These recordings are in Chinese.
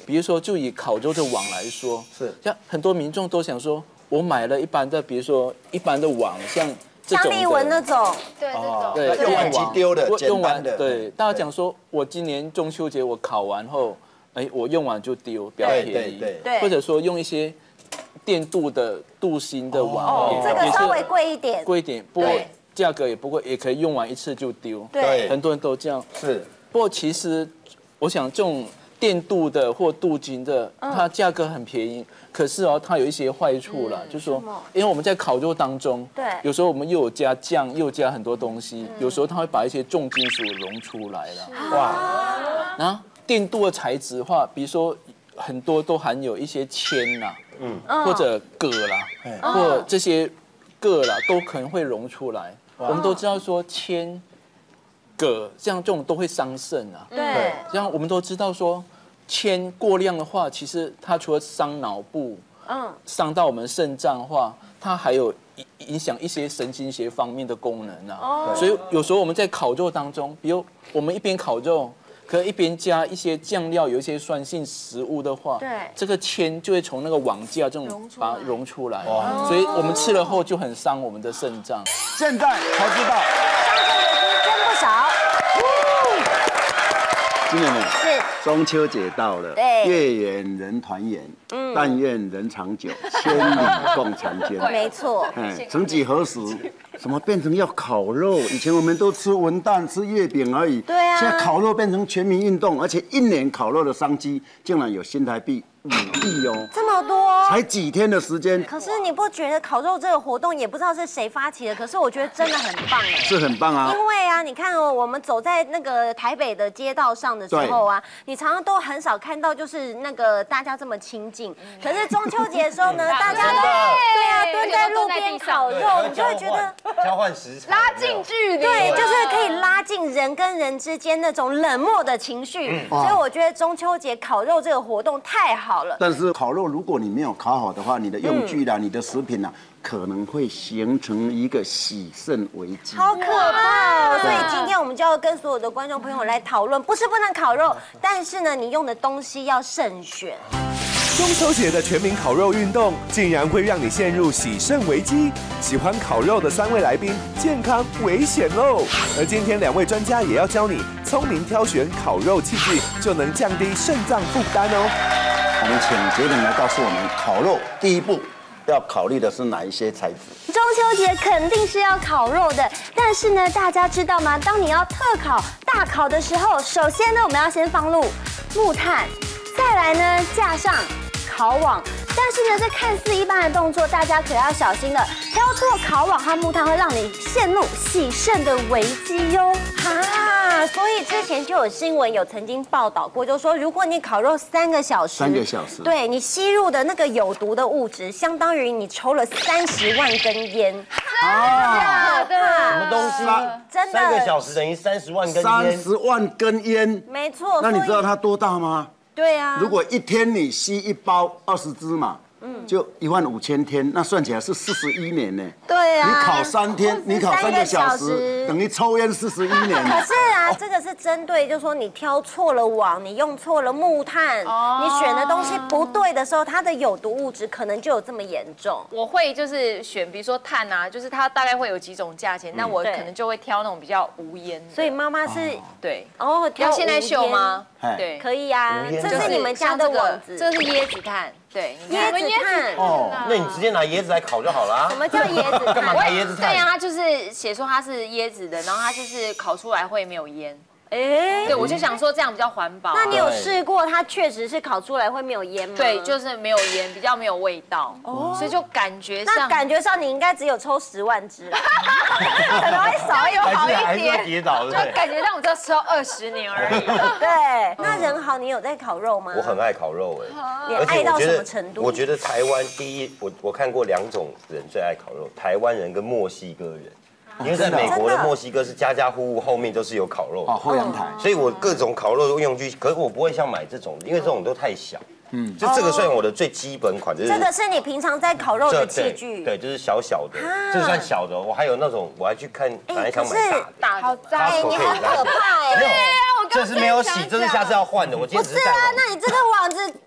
比如说就以烤肉的网来说， 是像很多民众都想说，我买了一般的，比如说一般的网，像这种像丽文那种， 对，这种对， 用完即丢的，简单的。 对，大家讲说我今年中秋节我烤完后，哎，我用完就丢，比较便宜。 对， 或者说用一些电镀的镀锌的网， 这个稍微贵一点， 贵一点，不过价格也不贵，也可以用完一次就丢。 对， 很多人都这样。 是， 不过其实我想这种电镀的或镀金的，它价格很便宜，可是哦，它有一些坏处啦，就是说，因为我们在烤肉当中， 对， 有时候我们又有加酱，又加很多东西，有时候它会把一些重金属溶出来了。哇，然后电镀的材质的话，比如说很多都含有一些铅啦，或者铬啦，或这些铬啦，都可能会溶出来。我们都知道说铅、铬像这种都会伤肾啊。 对， 像我们都知道说，铅过量的话，其实它除了伤脑部，伤到我们肾脏的话，它还有影响一些神经学方面的功能啊。所以有时候我们在烤肉当中，比如我们一边烤肉，可能一边加一些酱料，有一些酸性食物的话， 对， 这个铅就会从那个网架这种把它溶出来，所以我们吃了后就很伤我们的肾脏。 现在才知道， 真不少。 金妹妹是中秋节到了， 对月圆人团圆，但愿人长久，千里共婵娟。 没错， 哎，曾几何时，什么变成要烤肉？以前我们都吃文旦、吃月饼而已。 对啊， 现在烤肉变成全民运动，而且一年烤肉的商机竟然有新台币5亿哦， 这么多， 才几天的时间， 可是你不觉得烤肉这个活动也不知道是谁发起的？可是我觉得真的很棒哎， 是很棒啊。 因为啊，你看哦，我们走在那个台北的街道上的时候啊，你常常都很少看到就是那个大家这么亲近。可是中秋节的时候呢，大家都对啊，蹲在路边烤肉，你就会觉得交换食材， 拉近距离， 对，就是可以拉近人跟人之间那种冷漠的情绪。所以我觉得中秋节烤肉这个活动太好了。 但是烤肉如果你没有烤好的话，你的用具啦、你的食品啦，可能会形成一个洗肾危机。 好可怕哦！所以今天我们就要跟所有的观众朋友来讨论，不是不能烤肉，但是呢，你用的东西要慎选。 中秋节的全民烤肉运动，竟然会让你陷入洗肾危机。喜欢烤肉的3位来宾，健康危险喽！而今天2位专家也要教你聪明挑选烤肉器具，就能降低肾脏负担哦。 我们请杰伦来告诉我们，烤肉第一步要考虑的是哪一些材质？ 中秋节肯定是要烤肉的，但是呢，大家知道吗？当你要特烤、大烤的时候，首先呢，我们要先放入木炭，再来呢架上烤网。但是呢，这看似一般的动作，大家可要小心了，挑错烤网和木炭会让你陷入洗肾的危机哟。哈，所以之前就有新闻有曾经报道过，就说如果你烤肉3个小时 ，3个小时， 对你吸入的那个有毒的物质，相当于你抽了30万根烟。 假的？ 什么东西？ 真的 3个小时等于30万根烟 ，30万根烟， 没错。 那你知道它多大吗？ 对啊， 如果一天你吸一包20支嘛，就15000天，那算起来是41年呢。 对啊， 你烤3天，你烤3个小时，等于抽烟41年。 可是啊，这个是针对，就是说你挑错了网，你用错了木炭，你选的东西不对的时候，它的有毒物质可能就有这么严重。 我会就是选，比如说碳啊，就是它大概会有几种价钱，那我可能就会挑那种比较无烟的。 所以妈妈是对， 哦， 要现在秀吗？ 对， 可以啊，这是你们家的网子， 这是椰子炭，对， 椰子炭哦，那你直接拿椰子来烤就好了。 什么叫椰子炭？ 干嘛拿椰子炭？ 对呀，它就是写说它是椰子的，然后它就是烤出来会没有烟。 哎， 对，我就想说这样比较环保。 那你有试过它确实是烤出来会没有烟吗？ 对，就是没有烟，比较没有味道，所以就感觉上， 那感觉上你应该只有抽10万支了，可能会少一好一还是要点， 跌倒，对不对？ 就感觉上我只要吃到20年而已。 对，那人豪，你有在烤肉吗？ 我很爱烤肉你而且爱到什么我觉得程度？ 我觉得台湾第一，我看过2种人最爱烤肉，台湾人跟墨西哥人。因为在美国的墨西哥是家家户户后面都是有烤肉哦，后阳台， 所以我各种烤肉的用具，可是我不会像买这种，因为这种都太小。就这个算我的最基本款，就是这个是你平常在烤肉的器具， 对，就是小小的，这算小的。我还有那种，我还去看，本来想买大的， 好脏， 你很可怕哎！ 这是没有洗，这是下次要换的。我今天只是啊，那你这个网子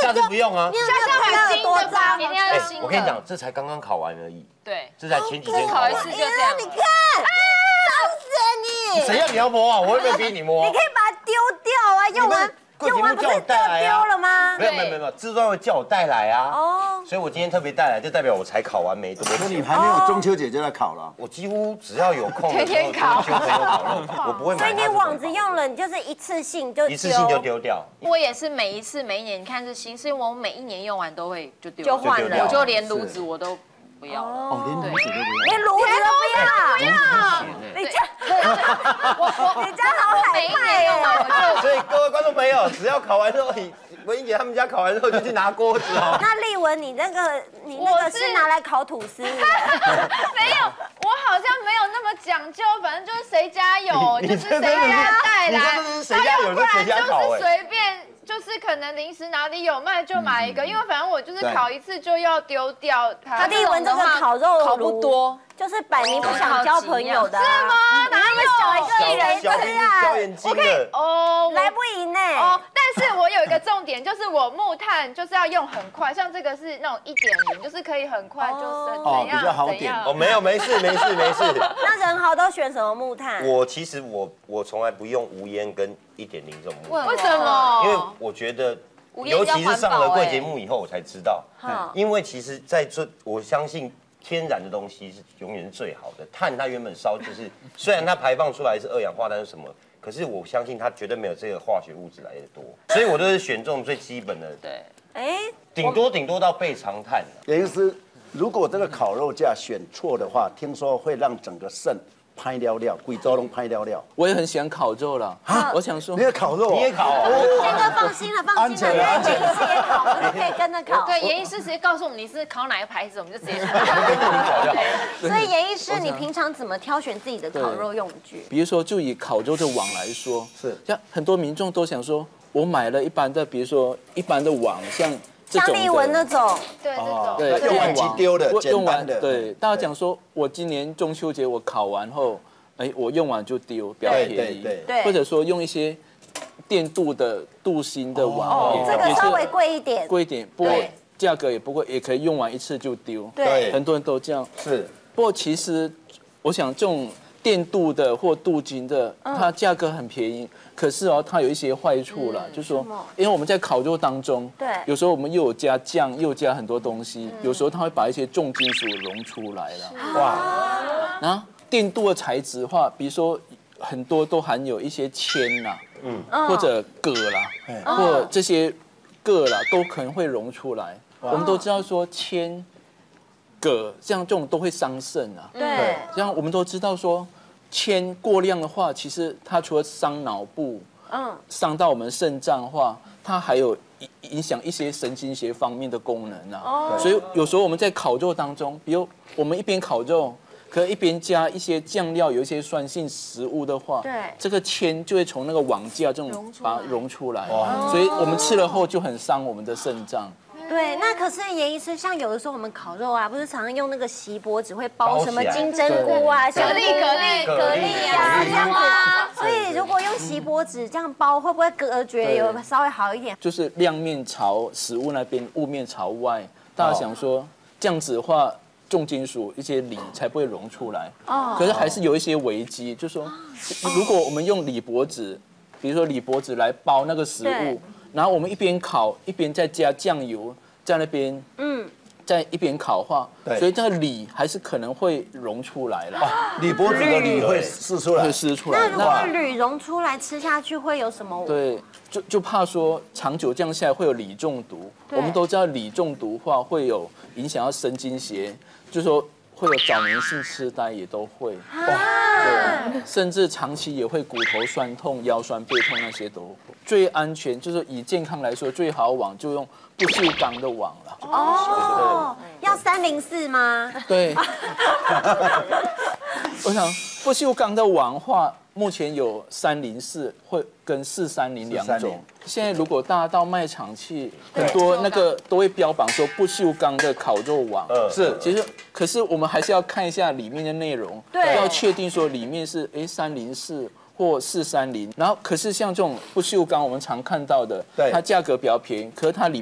下次不用啊。 下次很新的吧，一定要用新的。 我跟你讲，这才刚刚考完而已。 对， 这才前几天考一次就这样。 你看，脏死你！ 谁要你要摸啊？我会不会逼你摸？ 你可以把它丢掉啊，用完不是丢了吗？ 没有，制作会叫我带来啊。哦，所以我今天特别带来，就代表我才考完没多久。 你还没有中秋节就在考了？ 我几乎只要有空， 天天考， 就朋友烤肉，我不会买。 所以你网子用了，你就是一次性就丢掉。 我也是每一年，你看是新，是因为我每一年用完都会就丢， 就换了， 我就连炉子我都不要了。 哦，连炉子都不要。 连炉子都不要。你家好海派哦。 所以各位观众朋友，只要考完肉，文英姐他们家烤完肉就去拿锅子哦。 那丽文，你那个是拿来烤吐司的？没有，我好像没有那么讲究，反正就是谁家有就是谁家带来， 谁家有就谁家烤， 就是随便。就是可能临时哪里有卖就买一个，因为反正我就是烤一次就要丢掉它。 丽文这个烤肉烤不多， 就是摆明不想交朋友的， 是吗？哪有？ 一人小眼睛的哦， 来不赢呢。 哦，但是我有一个重点，就是我木炭就是要用很快，像这个是那种1.0，就是可以很快就生，怎样比较好点。 哦，没有，没事。 那人豪都选什么木炭？ 其实我从来不用无烟跟1.0这种木炭。 为什么？ 因为我觉得，尤其是上了贵节目以后，我才知道。因为其实在这，我相信天然的东西是永远是最好的。碳它原本烧就是，虽然它排放出来是2氧化碳是什么，可是我相信它绝对没有这个化学物质来的多。所以我都是选这种最基本的。 对。 顶多到倍长炭。 严医师，如果这个烤肉架选错的话，听说会让整个肾拍了了，贵州拢拍了了。 我也很喜欢烤肉了。我想说， 你也烤肉， 你也烤。 宪哥放心了，安全，严医师也烤，我们可以跟着烤。 对，严医师直接告诉我们你是烤哪个牌子，我们就直接。 所以严医师，你平常怎么挑选自己的烤肉用具？ 比如说，就以烤肉的网来说，像很多民众都想说，我买了一般的，比如说一般的网，像丽文那种， 对，这种， 对， 用完即丢的，简单的。 对，大家讲说，我今年中秋节我烤完后，我用完就丢，比较便宜。 对， 或者说用一些电镀的镀锌的网， 这个稍微贵一点， 不过价格也不贵，也可以用完一次就丢。 对， 很多人都这样。 是， 不过其实我想这种电镀的或镀金的，它价格很便宜。可是它有一些坏处啦，就是说，因为我们在烤肉当中， 对， 有时候我们又有加酱，又加很多东西，有时候它会把一些重金属溶出来了。哇！然后电镀的材质的话，比如说很多都含有一些铅啦，或者铬啦，或这些铬啦，都可能会溶出来。我们都知道说铅、铬像这种都会伤肾啊。 对， 像我们都知道说。铅过量的话，其实它除了伤脑部，伤到我们肾脏的话，它还有影响一些神经学方面的功能啊。所以有时候我们在烤肉当中，比如我们一边烤肉，可一边加一些酱料，有一些酸性食物的话， 对， 这个铅就会从那个网架这种把它溶出来，所以我们吃了后就很伤我们的肾脏。 对，那可是严医师，像有的时候我们烤肉啊，不是常常用那个锡箔纸会包什么金针菇啊、 蛤蜊啊这样子，所以如果用锡箔纸这样包，会不会隔绝有稍微好一点？ 就是亮面朝食物那边，雾面朝外。大家想说这样子的话，重金属一些锂才不会溶出来。可是还是有一些危机，就是说，如果我们用铝箔纸，比如说铝箔纸来包那个食物。然后我们一边烤一边再加酱油在那边，在一边烤的话，所以这个锂还是可能会溶出来了。 铝箔纸的铝会释出来， 会释出来。 那如果铝溶出来吃下去会有什么？ 对，就怕说长久这样下来会有锂中毒。我们都知道锂中毒的话会有影响到神经学，就是说会有早年性痴呆也都会。对，甚至长期也会骨头酸痛、腰酸背痛那些都会。最安全就是以健康来说，最好网就用不锈钢的网了。 哦，要304吗？ 对。我想不锈钢的网的话，目前有304会跟430两种。现在如果大家到卖场去，很多那个都会标榜说不锈钢的烤肉网。 是， 其实可是我们还是要看一下里面的内容，要确定说里面是304。或430，然后可是像这种不锈钢，我们常看到的，它价格比较便宜，可是它里面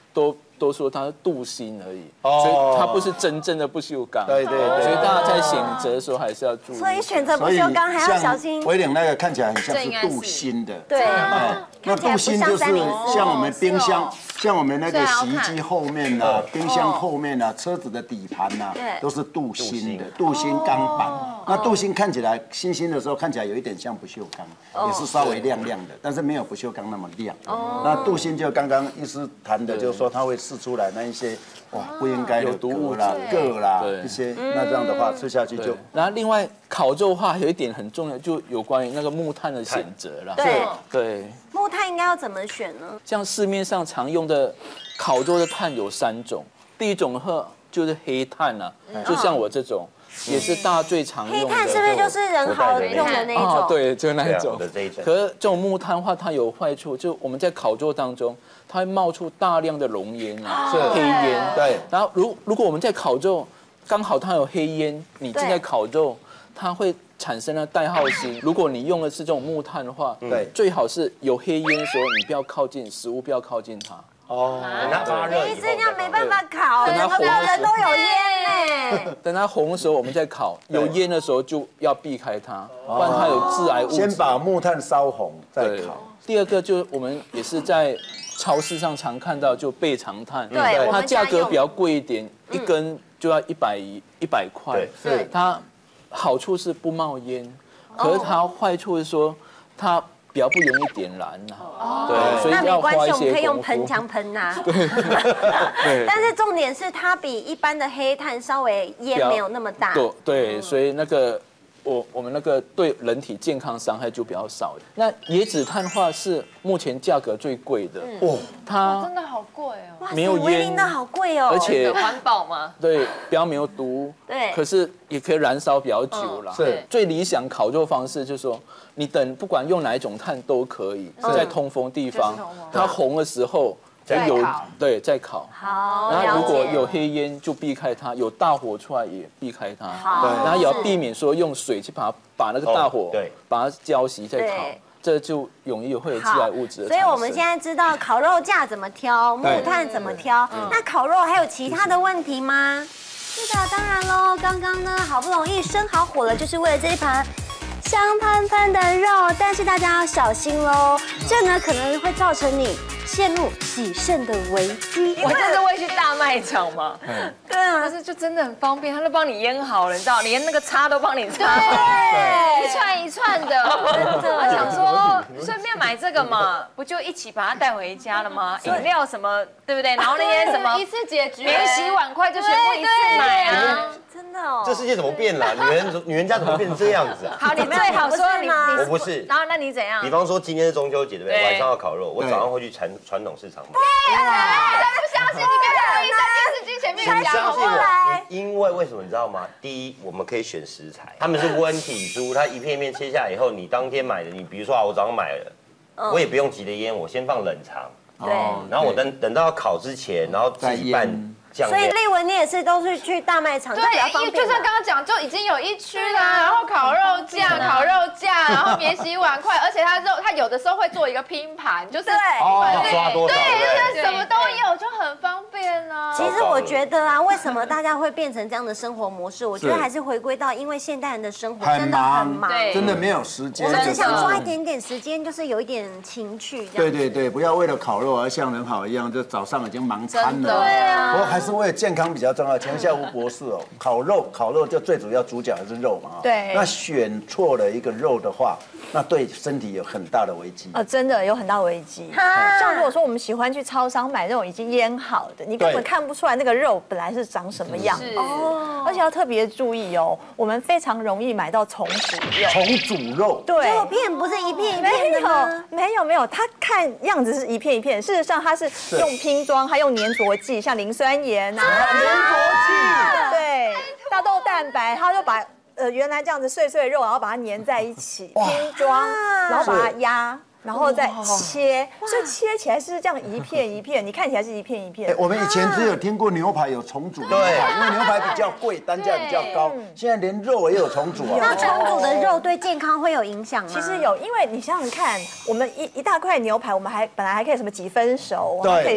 都说它是镀锌而已，所以它不是真正的不锈钢。 对， 所以大家在选择的时候还是要注意。 所以选择不锈钢还要小心。 威廉那个看起来很像是镀锌的， 对， 那镀锌就是像我们冰箱，像我们那个洗衣机后面呐、冰箱后面呐、车子的底盘呐，都是镀锌的，镀锌钢板。那镀锌看起来新鲜的时候看起来有一点像不锈钢，也是稍微亮亮的，但是没有不锈钢那么亮。那镀锌就刚刚医师谈的，就是说它会释出来那一些不应该的镉啦、铬啦一些，那这样的话吃下去就。 然后另外烤肉的话，有一点很重要，就有关于那个木炭的选择啦。对。 木炭应该要怎么选呢？ 像市面上常用的烤肉的炭有3种，第一种的话就是黑炭啊，就像我这种。也是大家最常用的。 黑炭是不是就是人蚝用的那一种？ 对，就是那一种。 可是这种木炭的话，它有坏处，就我们在烤肉当中，它会冒出大量的浓烟啊，黑烟。对。然后如果我们在烤肉，刚好它有黑烟，你正在烤肉，它会产生了代耗锌。如果你用的是这种木炭的话，最好是有黑烟的时候，你不要靠近食物，不要靠近它。 等它发热以后， 这样没办法烤，整个人都有烟呢。 等它红的时候，我们再烤；有烟的时候就要避开它，不然它有致癌物质。 先把木炭烧红再烤。 第二个就是我们也是在超市上常看到，就备长炭，它价格比较贵一点，一根就要100块。 对， 它好处是不冒烟，可是它坏处是说它比较不容易点燃呐。对，所以要花一些功夫。那没关系，我们可以用喷枪喷呐。对。但是重点是它比一般的黑炭稍微烟没有那么大。对，所以那个我们那个对人体健康伤害就比较少。那椰子炭的话是目前价格最贵的。它真的好贵哦。 没有烟， 那好贵哦。 而且环保吗？ 对，比较没有毒。 对。 可是也可以燃烧比较久啦。是。最理想烤肉方式就是说，你等不管用哪一种炭都可以，在通风地方，它红的时候再烤。好。然后如果有黑烟就避开它，有大火出来也避开它。好。然后也要避免说用水去把那个大火把它浇熄再烤。这就容易会有致癌物质的产生。所以我们现在知道烤肉架怎么挑，木炭怎么挑。那烤肉还有其他的问题吗？是的，当然喽。刚刚呢，好不容易生好火了，就是为了这一盘香喷喷的肉。但是大家要小心喽，这呢可能会造成你陷入洗肾的危机。 我就是会去大卖场嘛。 对啊， 可是就真的很方便，他都帮你腌好了，你知道，连那个叉都帮你叉。 对， 一串一串的。我想说，顺便买这个嘛，不就一起把它带回家了吗？饮料什么，对不对？然后那些什么一次解决， 免洗碗筷就全部一次买啊。 真的哦。 这世界怎么变了？女人家怎么变成这样子啊？ 好，你最好说你我不是。 然后那你怎样？ 比方说今天是中秋节，对不对？晚上要烤肉，我早上会去传统市场买。 不相信你不要在电视机前面讲好不好？ 因为为什么你知道吗？第一，我们可以选食材，他们是温体猪，它一片一片切下来以后，你当天买的，你比如说我早上买了，我也不用急着腌，我先放冷藏， 对， 然后我等到烤之前，然后自己拌。 所以丽文，你也是都是去大卖场，就比较方便。 就像刚刚讲，就已经有一区啦，然后烤肉架，然后免洗碗筷，而且它有的时候会做一个拼盘，就是抓多少， 对，就是什么都有，就很方便啊。 其实我觉得啊，为什么大家会变成这样的生活模式？我觉得还是回归到，因为现代人的生活真的很忙， 真的没有时间。 我们只想抓一点点时间，就是有一点情趣。 对，不要为了烤肉而像人好一样，就早上已经忙餐了。 对啊。 不过还是为了健康比较重要。请问一下吴博士哦，烤肉就最主要主角还是肉嘛？ 对。 那选错了一个肉的话，那对身体有很大的危机。 真的有很大危机。像如果说我们喜欢去超商买那种已经腌好的，你根本看不出来那个肉本来是长什么样。而且要特别注意哦，我们非常容易买到重组肉。 重组肉。 对。肉片不是一片一片的吗？ 没有，它看样子是一片一片，事实上它是用拼装，它用粘着剂，像磷酸盐啊。 粘着剂。 对，大豆蛋白，它就把原来这样子碎碎的肉，然后把它粘在一起，拼装，然后把它压。然后再切，所以切起来是这样一片一片，你看起来是一片一片。 我们以前只有听过牛排有重组，对，因为牛排比较贵，单价比较高。现在连肉也有重组啊。 那重组的肉对健康会有影响吗？ 其实有，因为你想想看，我们一大块牛排，我们本来还可以什么几分熟，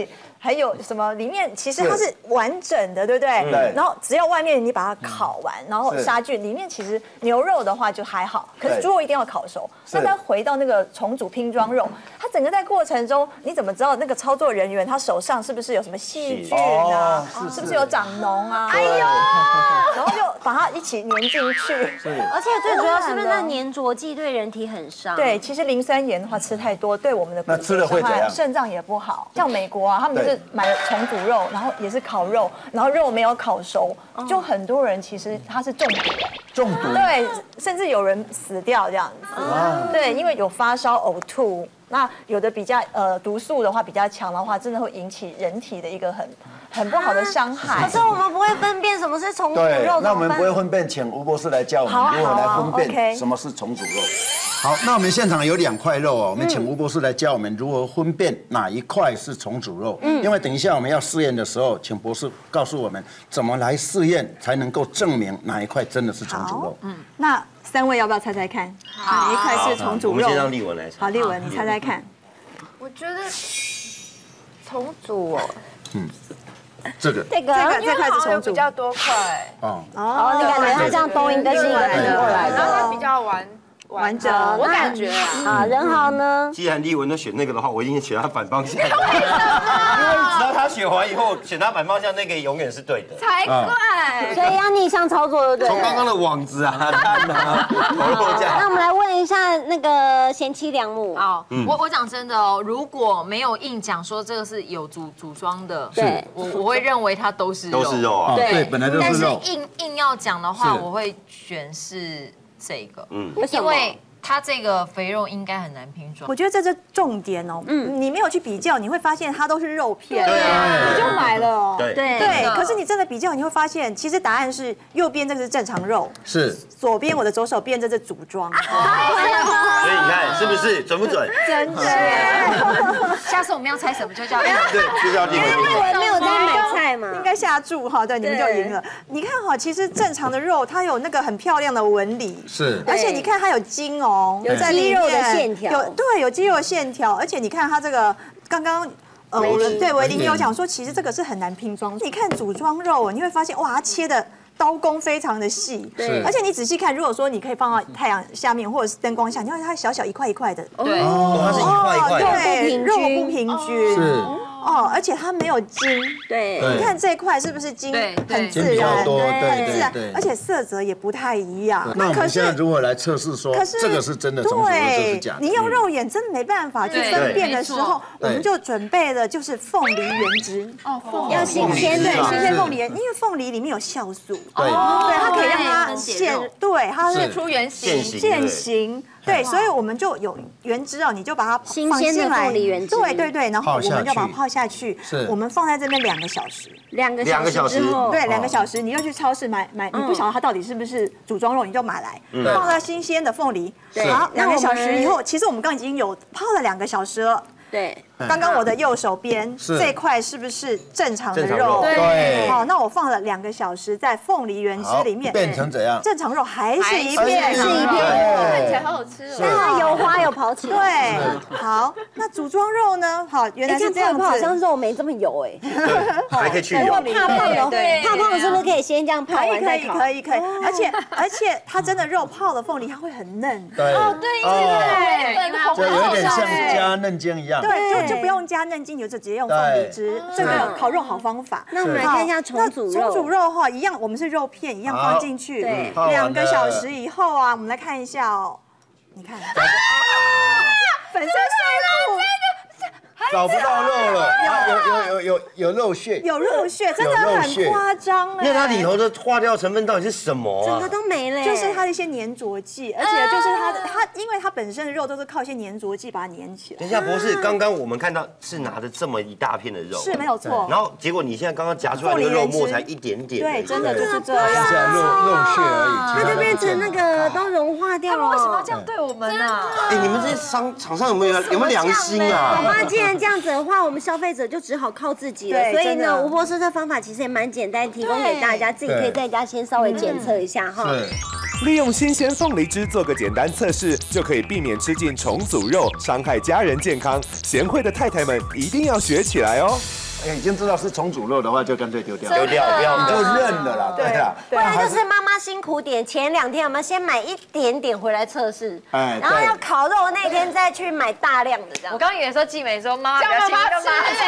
还有什么里面其实它是完整的，对不对？ 对。 然后只要外面你把它烤完，然后杀菌，里面其实牛肉的话就还好，可是猪肉一定要烤熟。那它回到那个重组拼装肉，它整个在过程中，你怎么知道那个操作人员他手上是不是有什么细菌啊？是不是有长脓啊？哎呦，然后就把它一起粘进去。 而且最主要是不是那粘着剂对人体很伤？ 对，其实磷酸盐的话吃太多，对我们的那吃了会怎样？ 肾脏也不好。像美国啊，他们就是买重组肉，然后也是烤肉，然后肉没有烤熟，就很多人其实他是中毒的。 中毒。 对，甚至有人死掉这样子。对，因为有发烧、呕吐。那有的比较毒素的话比较强的话，真的会引起人体的一个很不好的伤害。 可是我们不会分辨什么是重组肉， 那我们不会分辨，请吴博士来教我们如何来分辨什么是重组肉。好，那我们现场有2块肉哦，我们请吴博士来教我们如何分辨哪一块是重组肉。因为等一下我们要试验的时候，请博士告诉我们怎么来试验才能够证明哪一块真的是重组肉。 那3位要不要猜猜看？哪一块是重组肉？ 我们先让丽文来猜。 好，丽文，你猜猜看。 我觉得重组哦， 这块是重组， 比较多块。 哦，你感觉它这样东一个西一个拼过来的， 然后它比较完整，我感觉啊，仁豪呢？ 既然丽文都选那个的话，我一定选他反方向。因为直到他选完以后，选他反方向那个永远是对的。 才怪！ 所以要逆向操作，对不对？ 从刚刚的网子啊、蛋啊、头肉架。 那我们来问一下那个贤妻良母。 哦，我讲真的哦，如果没有硬讲说这个是有组装的， 对， 我会认为它都是肉啊。 对，本来都是肉。 但是硬要讲的话，我会选是这个， 因为它这个肥肉应该很难拼装。 我觉得这是重点哦。你没有去比较，你会发现它都是肉片，你就买了哦。对。可是你真的比较，你会发现其实答案是右边这个是正常肉， 是左边我的左手边这是组装。 所以你看是不是准不准？ 真的。 下次我们要猜什么就叫对，就叫丽文。 丽文没有在买菜嘛？ 应该下注哈，对，你们就赢了。你看哈，其实正常的肉它有那个很漂亮的纹理， 是， 而且你看它有筋哦， 有肌肉的线条， 有肌肉线条，而且你看它这个刚刚。维林有讲说，其实这个是很难拼装。你看组装肉，你会发现哇，它切的刀工非常的细，而且你仔细看，如果说你可以放到太阳下面或者是灯光下，你看它小小一块一块的， 对， 它是一块一块的， 肉不平均， 是。 而且它没有筋， 对， 你看这一块是不是筋很自然，很自然，而且色泽也不太一样。 那我们现在如何来测试说这个是真的重组肉，这是假的？ 你用肉眼真的没办法去分辨的时候，我们就准备了就是凤梨原汁， 要新鲜的新鲜凤梨，因为凤梨里面有酵素， 对， 它可以让它它是出原形， 现形。对，所以我们就有原汁哦，你就把它新鲜的凤梨原汁， 对，然后我们就把它泡下去，我们放在这边2个小时 ，2个小时之后， 对，2个小时，你又去超市买，你不晓得它到底是不是组装肉，你就买来，放到新鲜的凤梨，好，2个小时以后，其实我们刚刚已经有泡了2个小时了。 对， 刚刚我的右手边这块是不是正常的肉？ 对。 好，那我放了2个小时在凤梨原汁里面， 变成怎样？ 正常肉还是一片， 是一片， 看起来好好吃哦。 但它油花有跑起来。 对，好，那组装肉呢？好，原来是这样子， 好像肉没这么油哎。 还可以去油。 怕胖的，怕胖的是不是可以先这样泡完再烤？ 可以，而且它真的肉泡了凤梨，它会很嫩。 对，就有点像加嫩筋一样。 对，就不用加嫩筋，就直接用凤梨汁，这个烤肉好方法。 那我们来看一下重组肉。 重组肉哈，一样，我们是肉片，一样放进去。2个小时以后啊，我们来看一下哦。你看，粉身碎骨。 找不到肉了，有肉屑， 有肉屑，真的很夸张哎。 那它里头的化掉成分到底是什么啊？ 整个都没了， 就是它的一些粘着剂，而且就是它，因为它本身的肉都是靠一些粘着剂把它粘起来。 等一下，博士，刚刚我们看到是拿着这么一大片的肉， 是没有错。 然后结果你现在刚刚夹出来的肉末才一点点， 对，真的就是这样， 肉屑而已， 它就变成那个都融化掉了。 为什么要这样对我们呢？ 哎，你们这些厂商有没有良心啊？ 好吧，既然这样子的话，我们消费者就只好靠自己了。所以呢，吴博士这方法其实也蛮简单，提供给大家，自己可以在家先稍微检测一下哈。 利用新鲜凤梨汁做个简单测试，就可以避免吃进重组肉，伤害家人健康。贤惠的太太们一定要学起来哦。 已经知道是重组肉的话，就干脆丢掉， 丢掉，不要你就认了啦，对啦。 不然就是妈妈辛苦点，前2天我们先买一点点回来测试，然后要烤肉的那天再去买大量的这样。 我刚刚以为说季美说妈妈叫妈妈吃，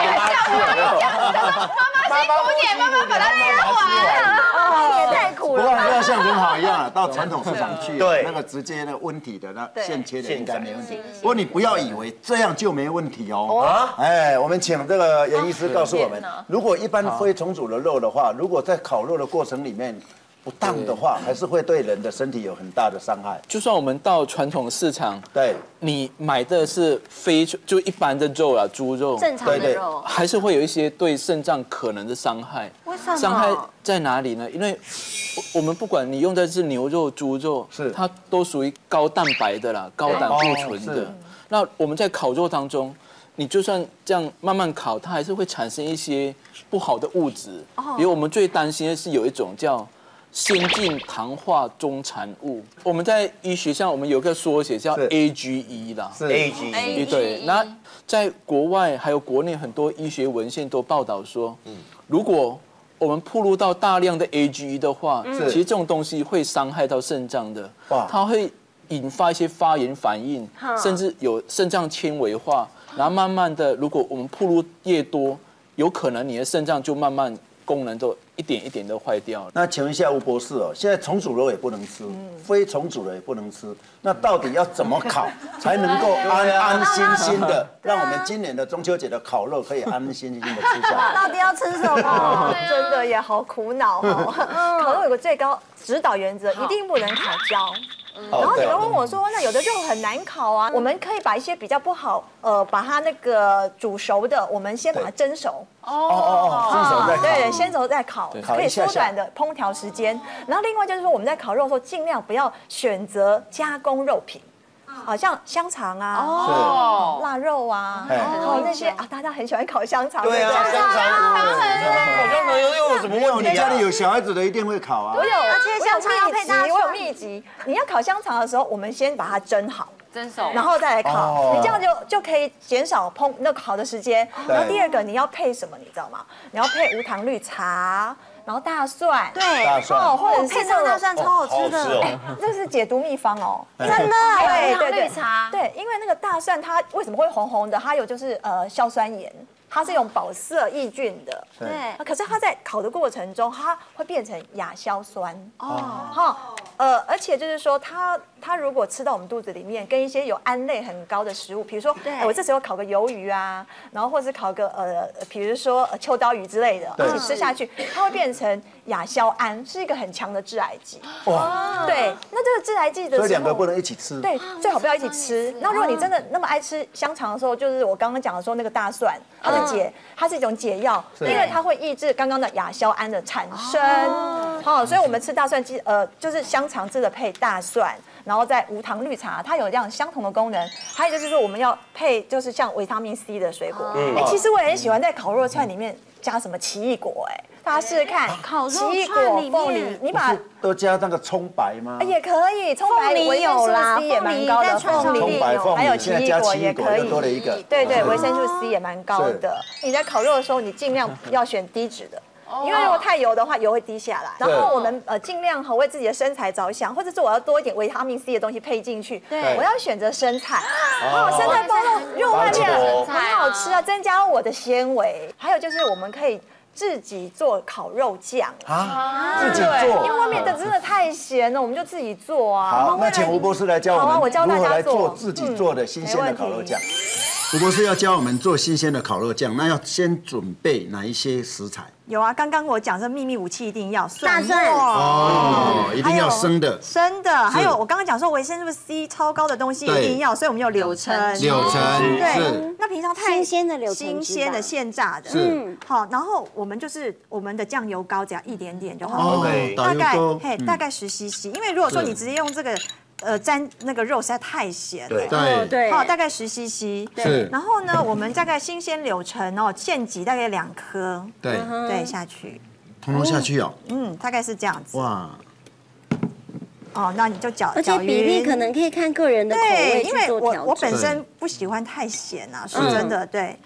妈妈辛苦点，妈妈把它捏完， 也太苦不过了。 不要像文豪一样啊，到传统市场去， 对那个直接那个温体的那现切的应该没问题。不过你不要以为这样就没问题哦。哎，我们请这个严医师告诉我们，如果一般非重组的肉的话，如果在烤肉的过程里面不当的话，还是会对人的身体有很大的伤害。 就算我们到传统市场， 对， 你买的是就一般的肉啊，猪肉， 正常的肉， 还是会有一些对肾脏可能的伤害。 为什么？ 伤害在哪里呢？因为我们不管你用的是牛肉、猪肉， 是它都属于高蛋白的啦，高胆固醇的。那我们在烤肉当中，你就算这样慢慢烤，它还是会产生一些不好的物质。比如我们最担心的是有一种叫先进糖化中产物，我们在医学上我们有个缩写叫 AGE 啦， 是 AGE 对。那在国外还有国内很多医学文献都报道说，如果我们暴露到大量的 AGE 的话，其实这种东西会伤害到肾脏的，它会引发一些发炎反应，甚至有肾脏纤维化，然后慢慢的，如果我们暴露越多，有可能你的肾脏就慢慢功能都一点一点都坏掉了。 那请问一下吴博士哦，现在重组肉也不能吃，非重组的也不能吃，那到底要怎么烤才能够安安心心的，让我们今年的中秋节的烤肉可以安安心心的吃下来？ 到底要吃什么？ 真的也好苦恼哦。烤肉有个最高指导原则，一定不能烤焦。然后你们问我说，那有的肉很难烤啊，我们可以把一些比较不好，把它那个煮熟的，我们先把它蒸熟。 蒸熟再烤。 对，先熟再烤，可以缩短的烹调时间。然后另外就是说，我们在烤肉的时候，尽量不要选择加工肉品。好像香肠啊，腊肉啊，那些啊，大家很喜欢烤香肠。 对啊，香肠，烤香肠又有什么问题？ 你家里有小孩子的一定会烤啊。 我有， 而且香肠要配大蒜。 我有秘籍，你要烤香肠的时候，我们先把它蒸好。 蒸熟， 然后再来烤，你这样就可以减少那个烤的时间。然后第二个你要配什么，你知道吗？你要配无糖绿茶，然后大蒜， 对， 大蒜， 或者配上大蒜超好吃的， 这是解毒秘方哦， 真的。 对对绿茶， 对，因为那个大蒜它为什么会红红的？它有就是硝酸盐。它是用保色抑菌的， 对。 可是它在烤的过程中，它会变成亚硝酸而且就是说，它如果吃到我们肚子里面，跟一些有胺类很高的食物，比如说，我这时候烤个鱿鱼啊，然后或是烤个比如说秋刀鱼之类的，一起吃下去，它会变成亚硝胺，是一个很强的致癌剂。哇，对，那这个致癌剂的时候， 所以两个不能一起吃。 对，最好不要一起吃。那如果你真的那么爱吃香肠的时候，就是我刚刚讲的说那个大蒜，它是一种解药，因为它会抑制刚刚的亚硝胺的产生。好，所以我们吃大蒜就是香肠记得配大蒜，然后再无糖绿茶，它有这样相同的功能。还有就是说我们要配就是像维他命 C 的水果。其实我也很喜欢在烤肉串里面加什么奇异果，大家试试看，奇异果、凤梨，你把都加那个葱白吗？ 也可以，葱白维生素 C 也蛮高的， 凤梨还有奇异果也可以， 多了一个。 对对，维生素 C 也蛮高的。你在烤肉的时候，你尽量要选低脂的。因为如果太油的话，油会滴下来。然后我们尽量为自己的身材着想，或者是我要多一点维他命 C 的东西配进去。对，我要选择生菜。生菜包肉外面很好吃啊，增加我的纤维。还有就是我们可以自己做烤肉酱啊，自己做， 因为外面的真的太咸了，我们就自己做啊。 好，那请吴博士来教我们如何来做自己做的新鲜的烤肉酱。吴博士要教我们做新鲜的烤肉酱，那要先准备哪一些食材？ 有啊，刚刚我讲这秘密武器一定要大蒜哦，一定要生的， 生的。还有我刚刚讲说维生素 C 超高的东西一定要，所以我们有柳橙，对。那平常太新鲜的柳橙， 新鲜的现榨的，好。然后我们就是我们的酱油膏只要一点点就好了，大概10 cc， 因为如果说你直接用这个。沾那个肉实在太咸了， 对， 好，大概10 cc， 是。然后呢，我们大概新鲜柳橙现挤大概2颗，对，下去， 通通下去哦， 大概是这样子。哇，那你就搅而且比例可能可以看个人的口味去做调整。 因为我本身不喜欢太咸啊，说真的，对。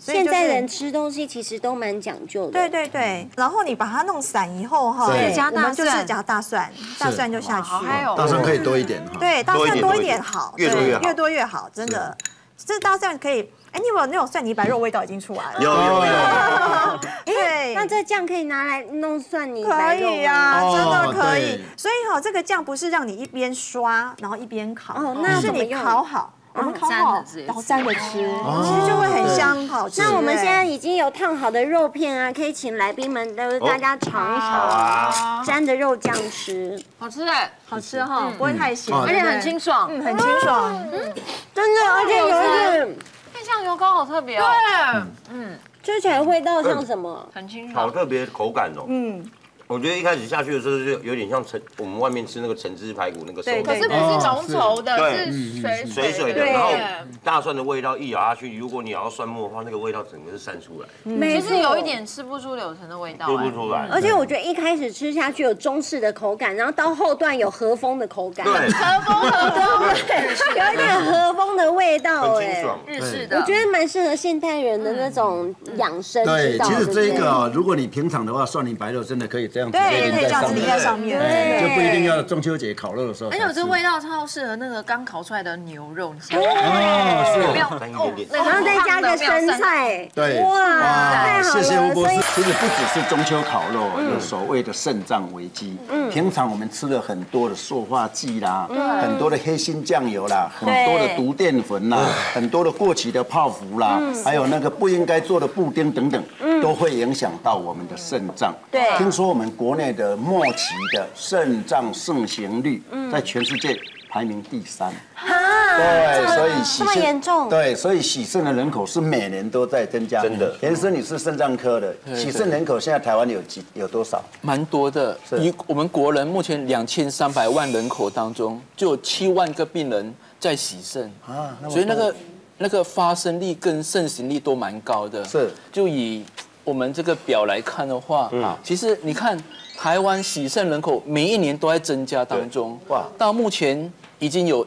现在人吃东西其实都蛮讲究的。 对对对，然后你把它弄散以后哈，我们就是加大蒜，大蒜就下去。 大蒜可以多一点哈。 对，大蒜多一点好， 越多越好， 越多越好，真的。这大蒜可以，哎，你有没有那种蒜泥白肉味道已经出来了？ 有。 对， 那这酱可以拿来弄蒜泥白肉吗？ 可以呀，真的可以。所以哈，这个酱不是让你一边刷，然后一边烤，那是你烤好。我们烤好，然后沾着吃，其实就会很香好吃。 那我们现在已经有烫好的肉片啊，可以请来宾们都大家尝一尝，沾着肉酱吃， 好吃哎， 好吃哈，不会太咸， 而且很清爽， 很清爽， 真的，而且有一点那酱油膏好特别哦， 对，吃起来味道像什么？ 很清爽， 好特别口感哦。我觉得一开始下去的时候就有点像我们外面吃那个橙汁排骨那个手感， 可是不是浓稠的，是水水的。然后大蒜的味道一咬下去，如果你咬到蒜末的话，那个味道整个是散出来。 其实有一点吃不出柳橙的味道， 吃不出来。 而且我觉得一开始吃下去有中式的口感，然后到后段有和风的口感， 对， 和风，有一点和风的味道， 很清爽， 日式的。 我觉得蛮适合现代人的那种养生之道。 其实这个如果你平常的话，蒜泥白肉真的可以这样直接淋在上面，就不一定要中秋节烤肉的时候。 而且我这味道超适合那个刚烤出来的牛肉， 是没有沾一点点， 然后再加个生菜， 对， 哇，太好了！ 谢谢吴博士。其实不只是中秋烤肉有所谓的肾脏危机，平常我们吃了很多的塑化剂啦，很多的黑心酱油啦，很多的毒淀粉啦，很多的过期的泡芙啦，还有那个不应该做的布丁等等，都会影响到我们的肾脏。 对， 听说我们国内的末期的肾脏盛行率在全世界排名第3。对，所以这么严重？ 对，所以洗肾的人口是每年都在增加。 真的， 田生你是肾脏科的，洗肾人口现在台湾有多少？ 蛮多的。以我们国人目前2300万人口当中，就有7万个病人在洗肾啊，所以那个发生率跟盛行率都蛮高的。 是， 就以我们这个表来看的话，其实你看台湾洗肾人口每一年都在增加当中，哇，到目前已经有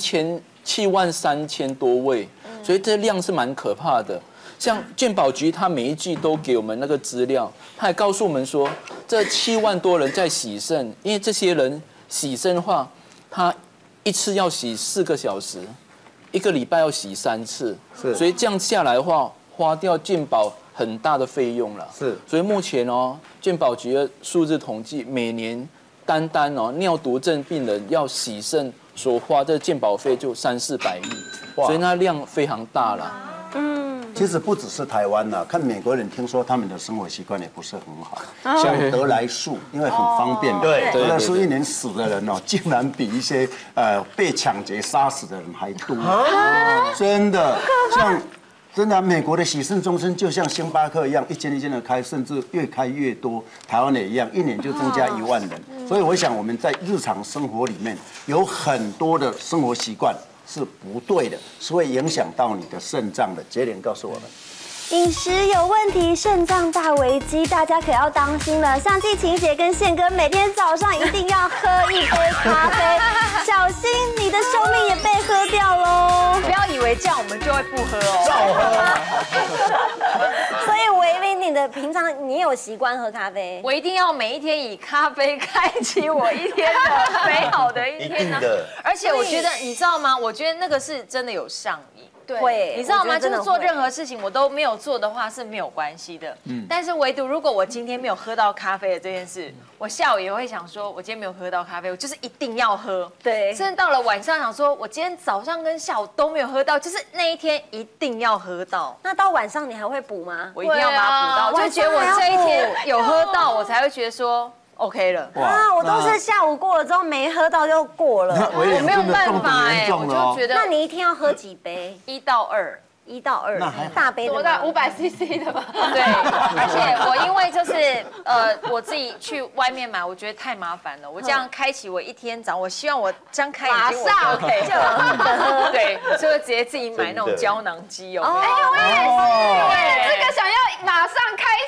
73000多位，所以这量是蛮可怕的。像健保局，他每一季都给我们那个资料，他还告诉我们说，这7万多人在洗肾，因为这些人洗肾的话，他一次要洗4个小时，1个礼拜要洗3次，所以这样下来的话，花掉健保很大的费用了。 是， 所以目前健保局的数字统计，每年单尿毒症病人要洗肾所花的健保费就300-400亿，所以那量非常大了。 其实不只是台湾啦，看美国人，听说他们的生活习惯也不是很好，像得来速，因为很方便嘛。 对， 得来速一年死的人竟然比一些被抢劫杀死的人还多，真的像。真的，美国的洗肾中心就像星巴克一样，一间一间的开，甚至越开越多。台湾也一样，一年就增加1万人。所以我想，我们在日常生活里面有很多的生活习惯是不对的，是会影响到你的肾脏的。杰连告诉我们。 饮食有问题，肾脏大危机，大家可要当心了。像季晴姐跟宪哥，每天早上一定要喝一杯咖啡，小心你的生命也被喝掉喽。 不要以为这样我们就会不喝哦。 照喝。所以维玲，你的平常你有习惯喝咖啡？ 我一定要每一天以咖啡开启我一天的美好的一天呢。而且我觉得，你知道吗？我觉得那个是真的有上瘾。 对， 你知道吗？就是做任何事情我都没有做的话是没有关系的。但是唯独如果我今天没有喝到咖啡的这件事，我下午也会想说，我今天没有喝到咖啡，我就是一定要喝。对，甚至到了晚上想说，我今天早上跟下午都没有喝到，就是那一天一定要喝到。 那到晚上你还会补吗？ 我一定要把它补到，我就觉得我这一天有喝到，我才会觉得说。OK 了啊！我都是下午过了之后没喝到就过了， 我没有办法哎，我就觉得。 那你一天要喝几杯 ？1到2，1 到2，大杯的， 多大500cc 的吧？ 对，而且我因为就是我自己去外面买，我觉得太麻烦了。我这样开启我一天早，我希望我张开眼睛马上 OK 就喝，对，所以直接自己买那种胶囊机哦。 哎，我也是，这个想要马上开